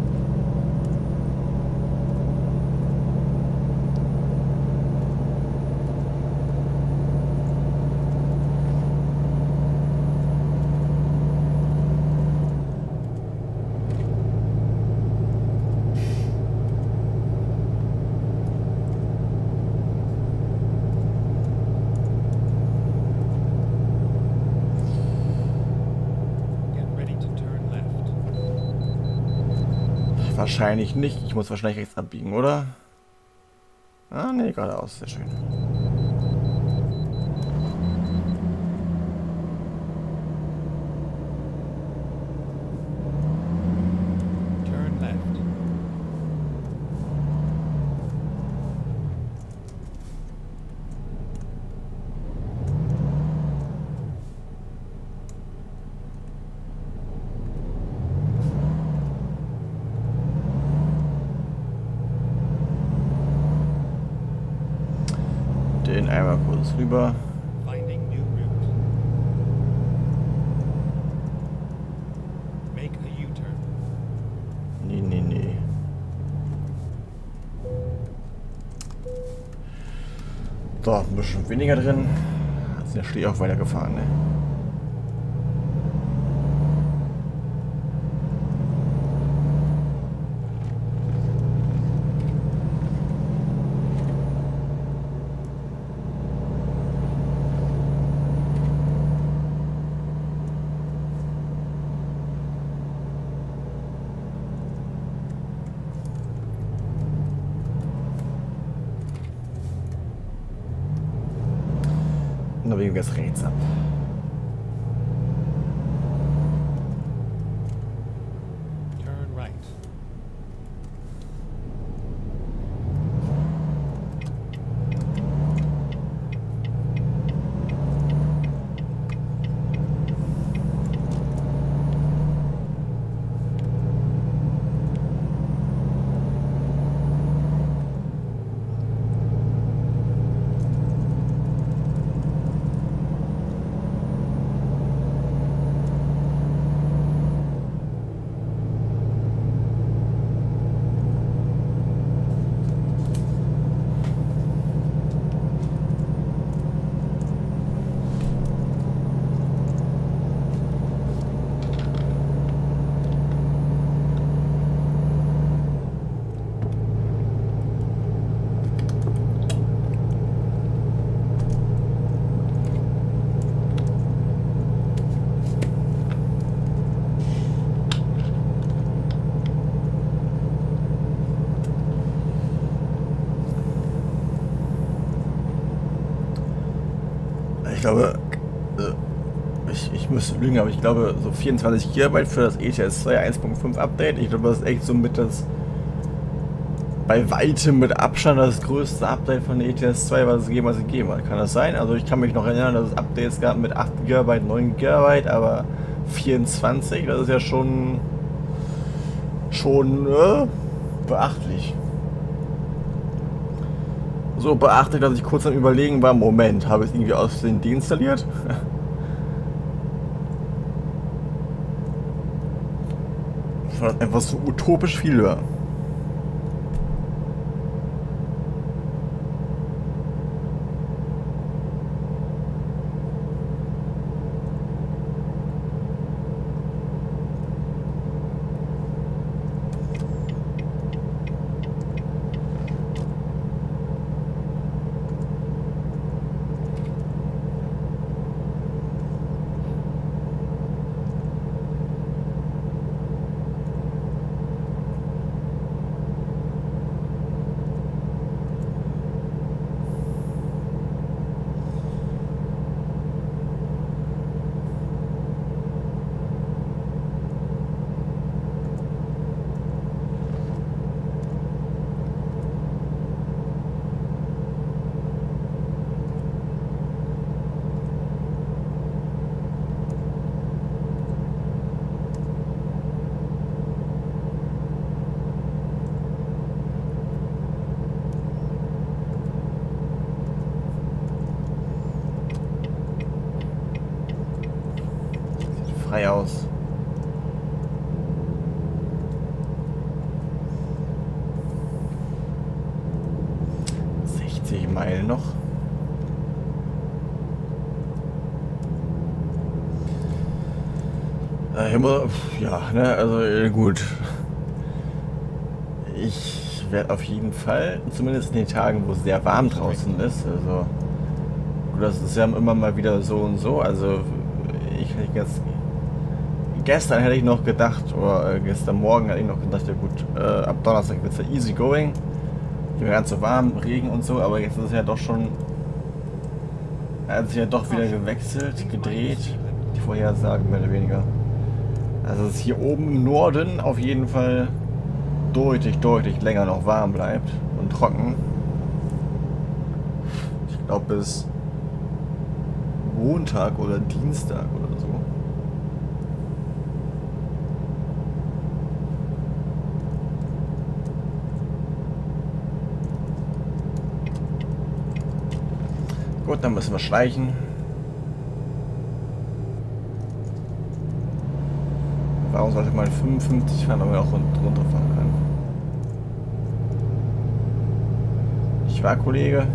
Wahrscheinlich nicht. Ich muss wahrscheinlich rechts abbiegen, oder? Ah, ne, geradeaus. Sehr schön. Turn left. Den einmal kurz rüber. Finding new route. Make a U-turn. Nee, nee, nee. So, ein bisschen weniger drin. Jetzt sind ja schließlich auch weitergefahren, ne? Und dann biegen wir jetzt rechts ab. Turn right. glaube, ich müsste lügen, aber ich glaube, so 24 GB für das ETS 2 1.5 Update. Ich glaube, das ist echt so mit das, bei weitem mit Abstand das größte Update von ETS 2, was es jemals gegeben hat. Kann das sein? Also ich kann mich noch erinnern, dass es Updates gab mit 8 GB, 9 GB, aber 24, das ist ja schon beachtlich. So beachtlich, dass ich kurz am Überlegen war, Moment, habe ich es irgendwie aus Versehen deinstalliert? Das war einfach so utopisch viel höher. Frei aus. Meilen noch. Ja, ne, also gut. Ich werde auf jeden Fall, zumindest in den Tagen, wo es sehr warm draußen ist, also gut, das ist ja immer mal wieder so und so, also ich hätte jetzt gestern hätte ich noch gedacht, oder gestern Morgen hätte ich noch gedacht, ja gut, ab Donnerstag wird es ja easy going. Nicht mehr ganz so warm, Regen und so, aber jetzt ist es ja doch schon, hat sich ja doch wieder gewechselt, gedreht, die Vorhersagen mehr oder weniger. Also es hier oben im Norden auf jeden Fall deutlich länger noch warm bleibt und trocken. Ich glaube bis Montag oder Dienstag oder so. Gut, dann müssen wir schleichen. Warum sollte man 55 fahren, wenn man auch runterfahren kann? Nicht wahr, Kollege?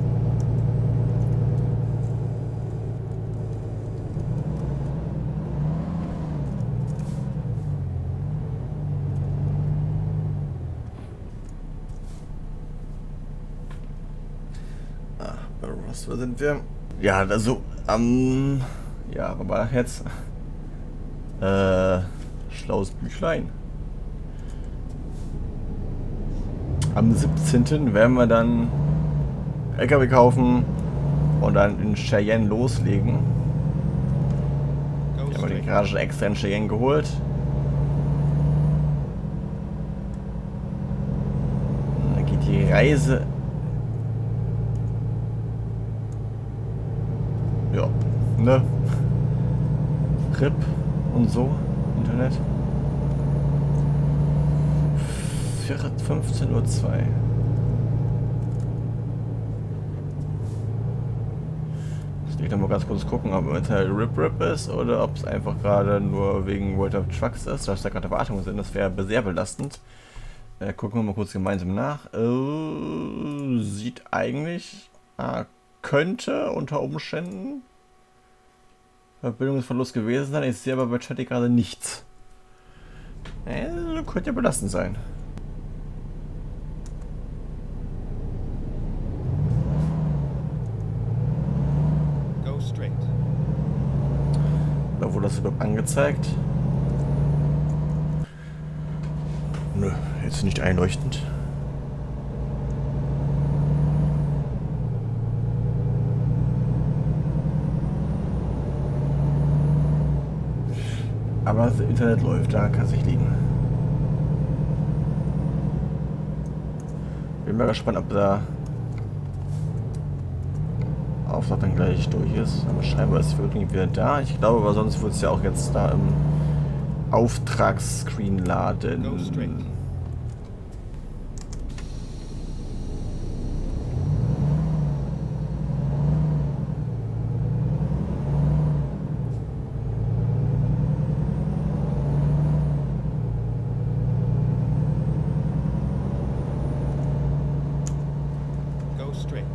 Bei Ross, wo sind wir? Ja, also ja, wo war das jetzt? Schlaues Büchlein. Am 17. werden wir dann LKW kaufen und dann in Cheyenne loslegen. Wir haben die Garage extra in Cheyenne geholt. Und dann geht die Reise. Ja, ne? RIP und so. Internet. 15:02 Uhr. Ich will mal ganz kurz gucken, ob es halt RIP ist oder ob es einfach gerade nur wegen World of Trucks ist, dass da gerade Wartungen sind. Das wäre sehr belastend. Gucken wir mal kurz gemeinsam nach. Sieht eigentlich, könnte unter Umständen Verbindungsverlust gewesen sein. Ich sehe aber bei Chatty gerade nichts. Könnte ja belastend sein. Go straight. Da wurde das überhaupt angezeigt? Nö, jetzt nicht einleuchtend. Aber das Internet läuft, da kann es nicht liegen. Bin mal gespannt, ob der Auftrag dann gleich durch ist. Aber scheinbar ist es wirklich wieder da. Ich glaube, aber sonst wird es ja auch jetzt da im Auftragsscreen laden. Go straight. Go straight.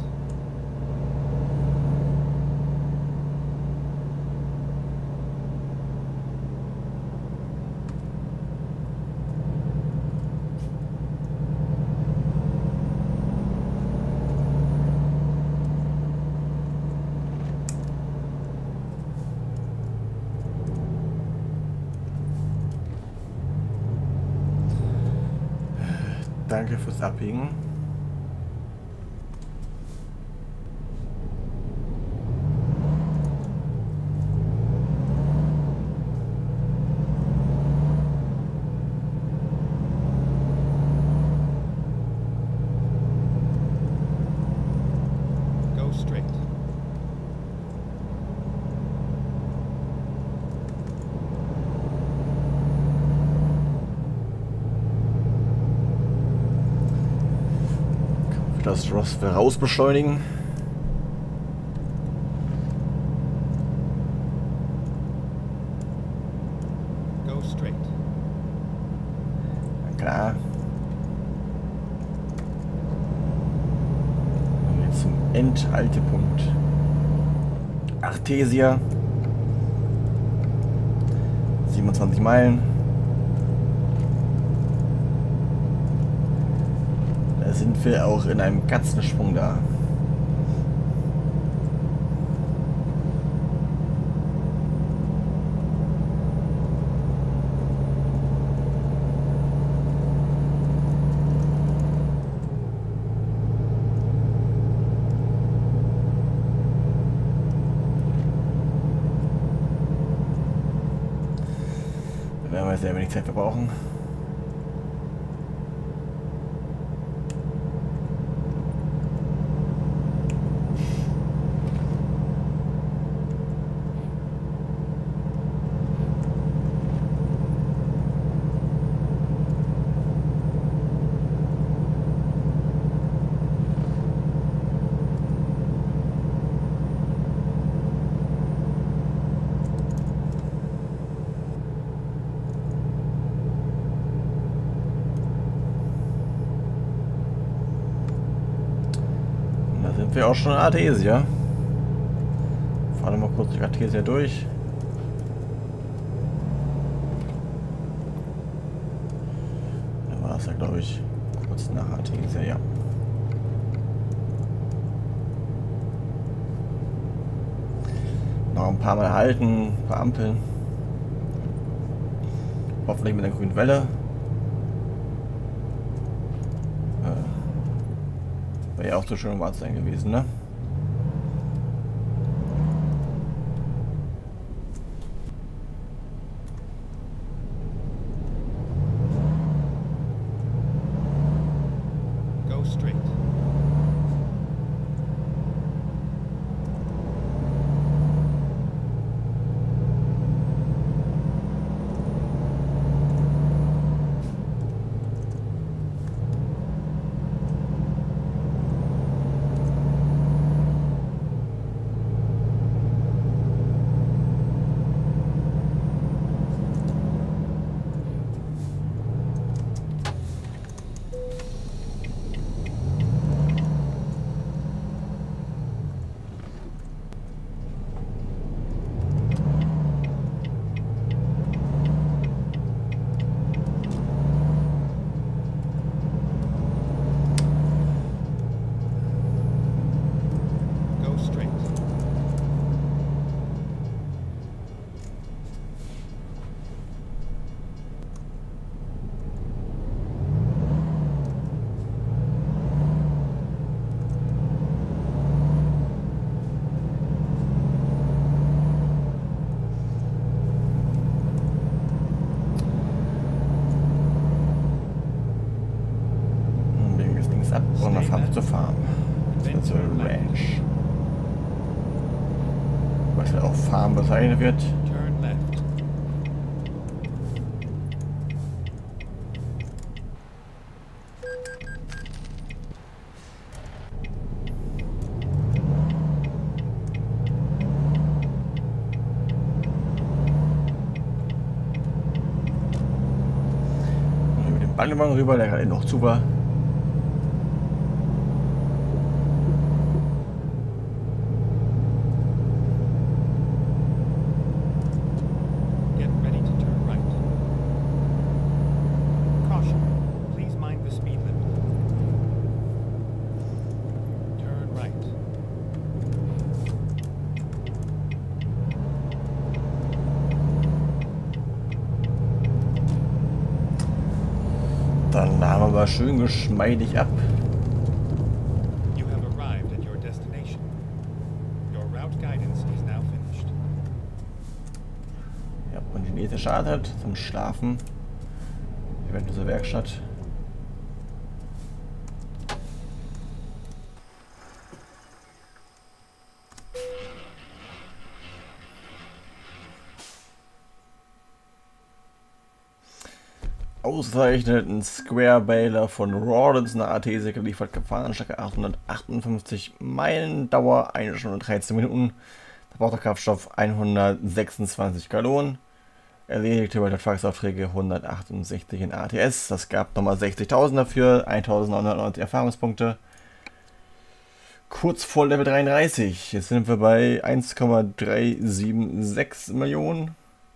Danke fürs Abbiegen. Go straight. Das Ross rausbeschleunigen. Go straight. Na klar. Und jetzt zum Endhaltepunkt. Artesia. 27 Meilen. Da sind wir auch in einem Katzensprung da. Da werden wir sehr wenig Zeit verbrauchen. Sind wir auch schon in Artesia. Fahren wir mal kurz durch Artesia durch. Da war es ja, glaube ich, kurz nach Artesia, ja. Noch ein paar Mal halten, ein paar Ampeln. Hoffentlich mit der grünen Welle. Wäre ja auch so schön warm sein gewesen, ne? Go straight. auch Farm bezeichnet wird. Turn left. Und über den Bahnwagen rüber, der gerade noch zu war. Get ready to turn right. Caution. Please mind the speed limit. Turn right. Dann haben wir schön geschmeidig ab. You have arrived at your destination. Your route guidance is now finished. Ja, und die nächste startet zum Schlafen. Wir werden zur Werkstatt. Ausgezeichneten Square Baler von Rawlins nach Artesia geliefert, Gefahrenstärke 858 Meilen, Dauer 1 Stunde und 13 Minuten, verbrauchter Kraftstoff 126 Gallonen, erledigte Übertragsaufträge 168 in ATS, das gab nochmal 60.000 dafür, 1.990 Erfahrungspunkte, kurz vor Level 33, jetzt sind wir bei 1,376 Millionen.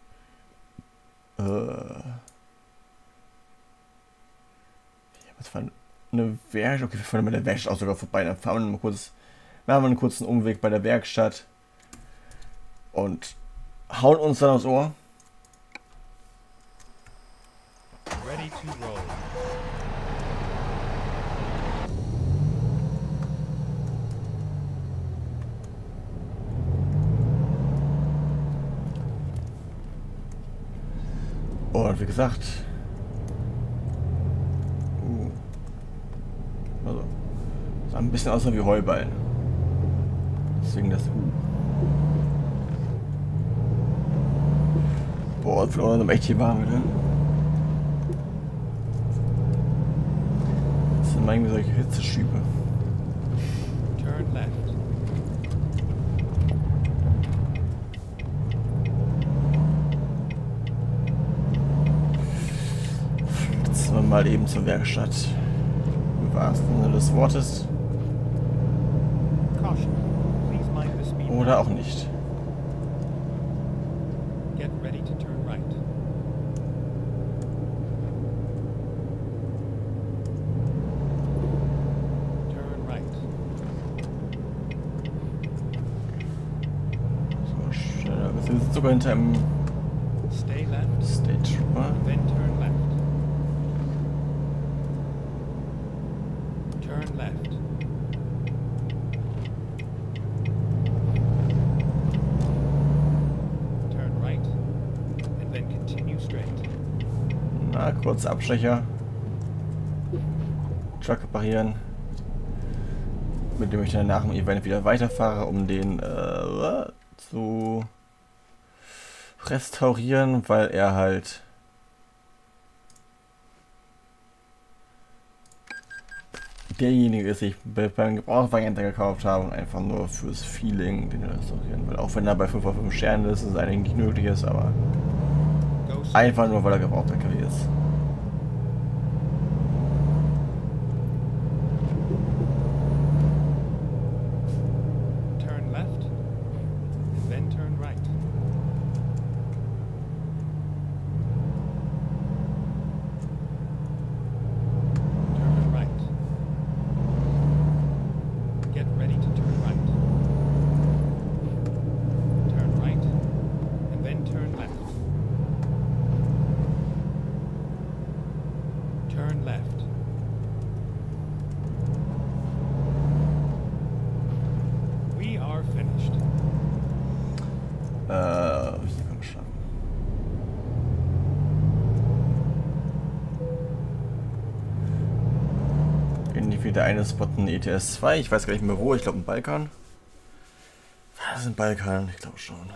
Was war eine Werkstatt? Okay, wir fahren mit der Werkstatt auch sogar vorbei. Dann fahren wir mal kurz, machen wir einen kurzen Umweg bei der Werkstatt und hauen uns dann aufs Ohr. Ready to roll. Und wie gesagt, also, sah ein bisschen aus wie Heuballen. Deswegen das Boah, das wird auch echt hier warm, oder? Das sind irgendwie solche Hitzeschübe. Turn left. Jetzt sind wir mal eben zur Werkstatt. Im wahrsten Sinne des Wortes. Caution. Please mind the speed limit. Oder auch nicht. Get ready to turn right. Turn right. So, schneller. Wir sind sogar hinter einem Stay left. State Trooper. Then turn left. Turn left. Turn right. And then continue straight. Na, kurz Abstecher. Truck reparieren. Mit dem ich dann nach dem Event wieder weiterfahre, um den zu restaurieren, weil er halt derjenige ist, den ich beim Gebrauchtwagen gekauft habe und einfach nur fürs Feeling den restaurieren will. Auch wenn er bei 5 auf 5 Sternen ist, es eigentlich nicht nötig ist, aber Go straight. einfach nur, weil er gebrauchter KW ist. Turn left. And then turn right. Turn right. Get ready to turn right. Turn right. And then turn left. Turn left. We are finished. Hier kann man schaffen. Irgendwie der eine Spot ein ETS 2, ich weiß gar nicht mehr wo, ich glaube im Balkan. Das sind Balkan, ich glaube schon.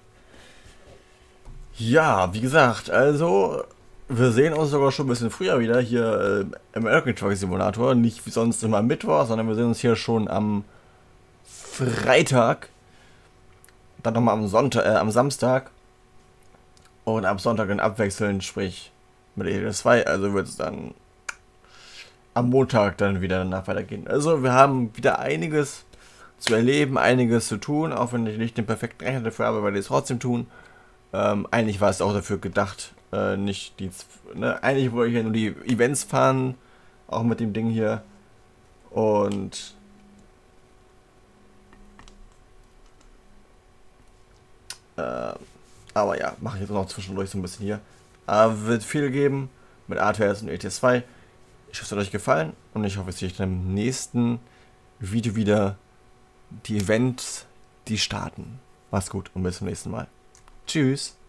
Ja, wie gesagt, also wir sehen uns sogar schon ein bisschen früher wieder hier im American Truck Simulator. Nicht wie sonst immer am Mittwoch, sondern wir sehen uns hier schon am Freitag. Dann nochmal am Sonntag, am Samstag. Und am Sonntag dann abwechselnd, sprich mit EL2. Also wird es dann am Montag dann wieder danach weitergehen. Also wir haben wieder einiges zu erleben, einiges zu tun, auch wenn ich nicht den perfekten Rechner dafür habe, weil wir es trotzdem tun. Eigentlich war es auch dafür gedacht, nicht die, ne? Eigentlich wollte ich ja nur die Events fahren, auch mit dem Ding hier. Und aber ja, mache ich jetzt noch zwischendurch so ein bisschen hier. Aber wird viel geben mit ATS und ET2. Ich hoffe, es hat euch gefallen und ich hoffe, es sehe ich dann im nächsten Video wieder die Events, die starten. Macht's gut und bis zum nächsten Mal. Tschüss.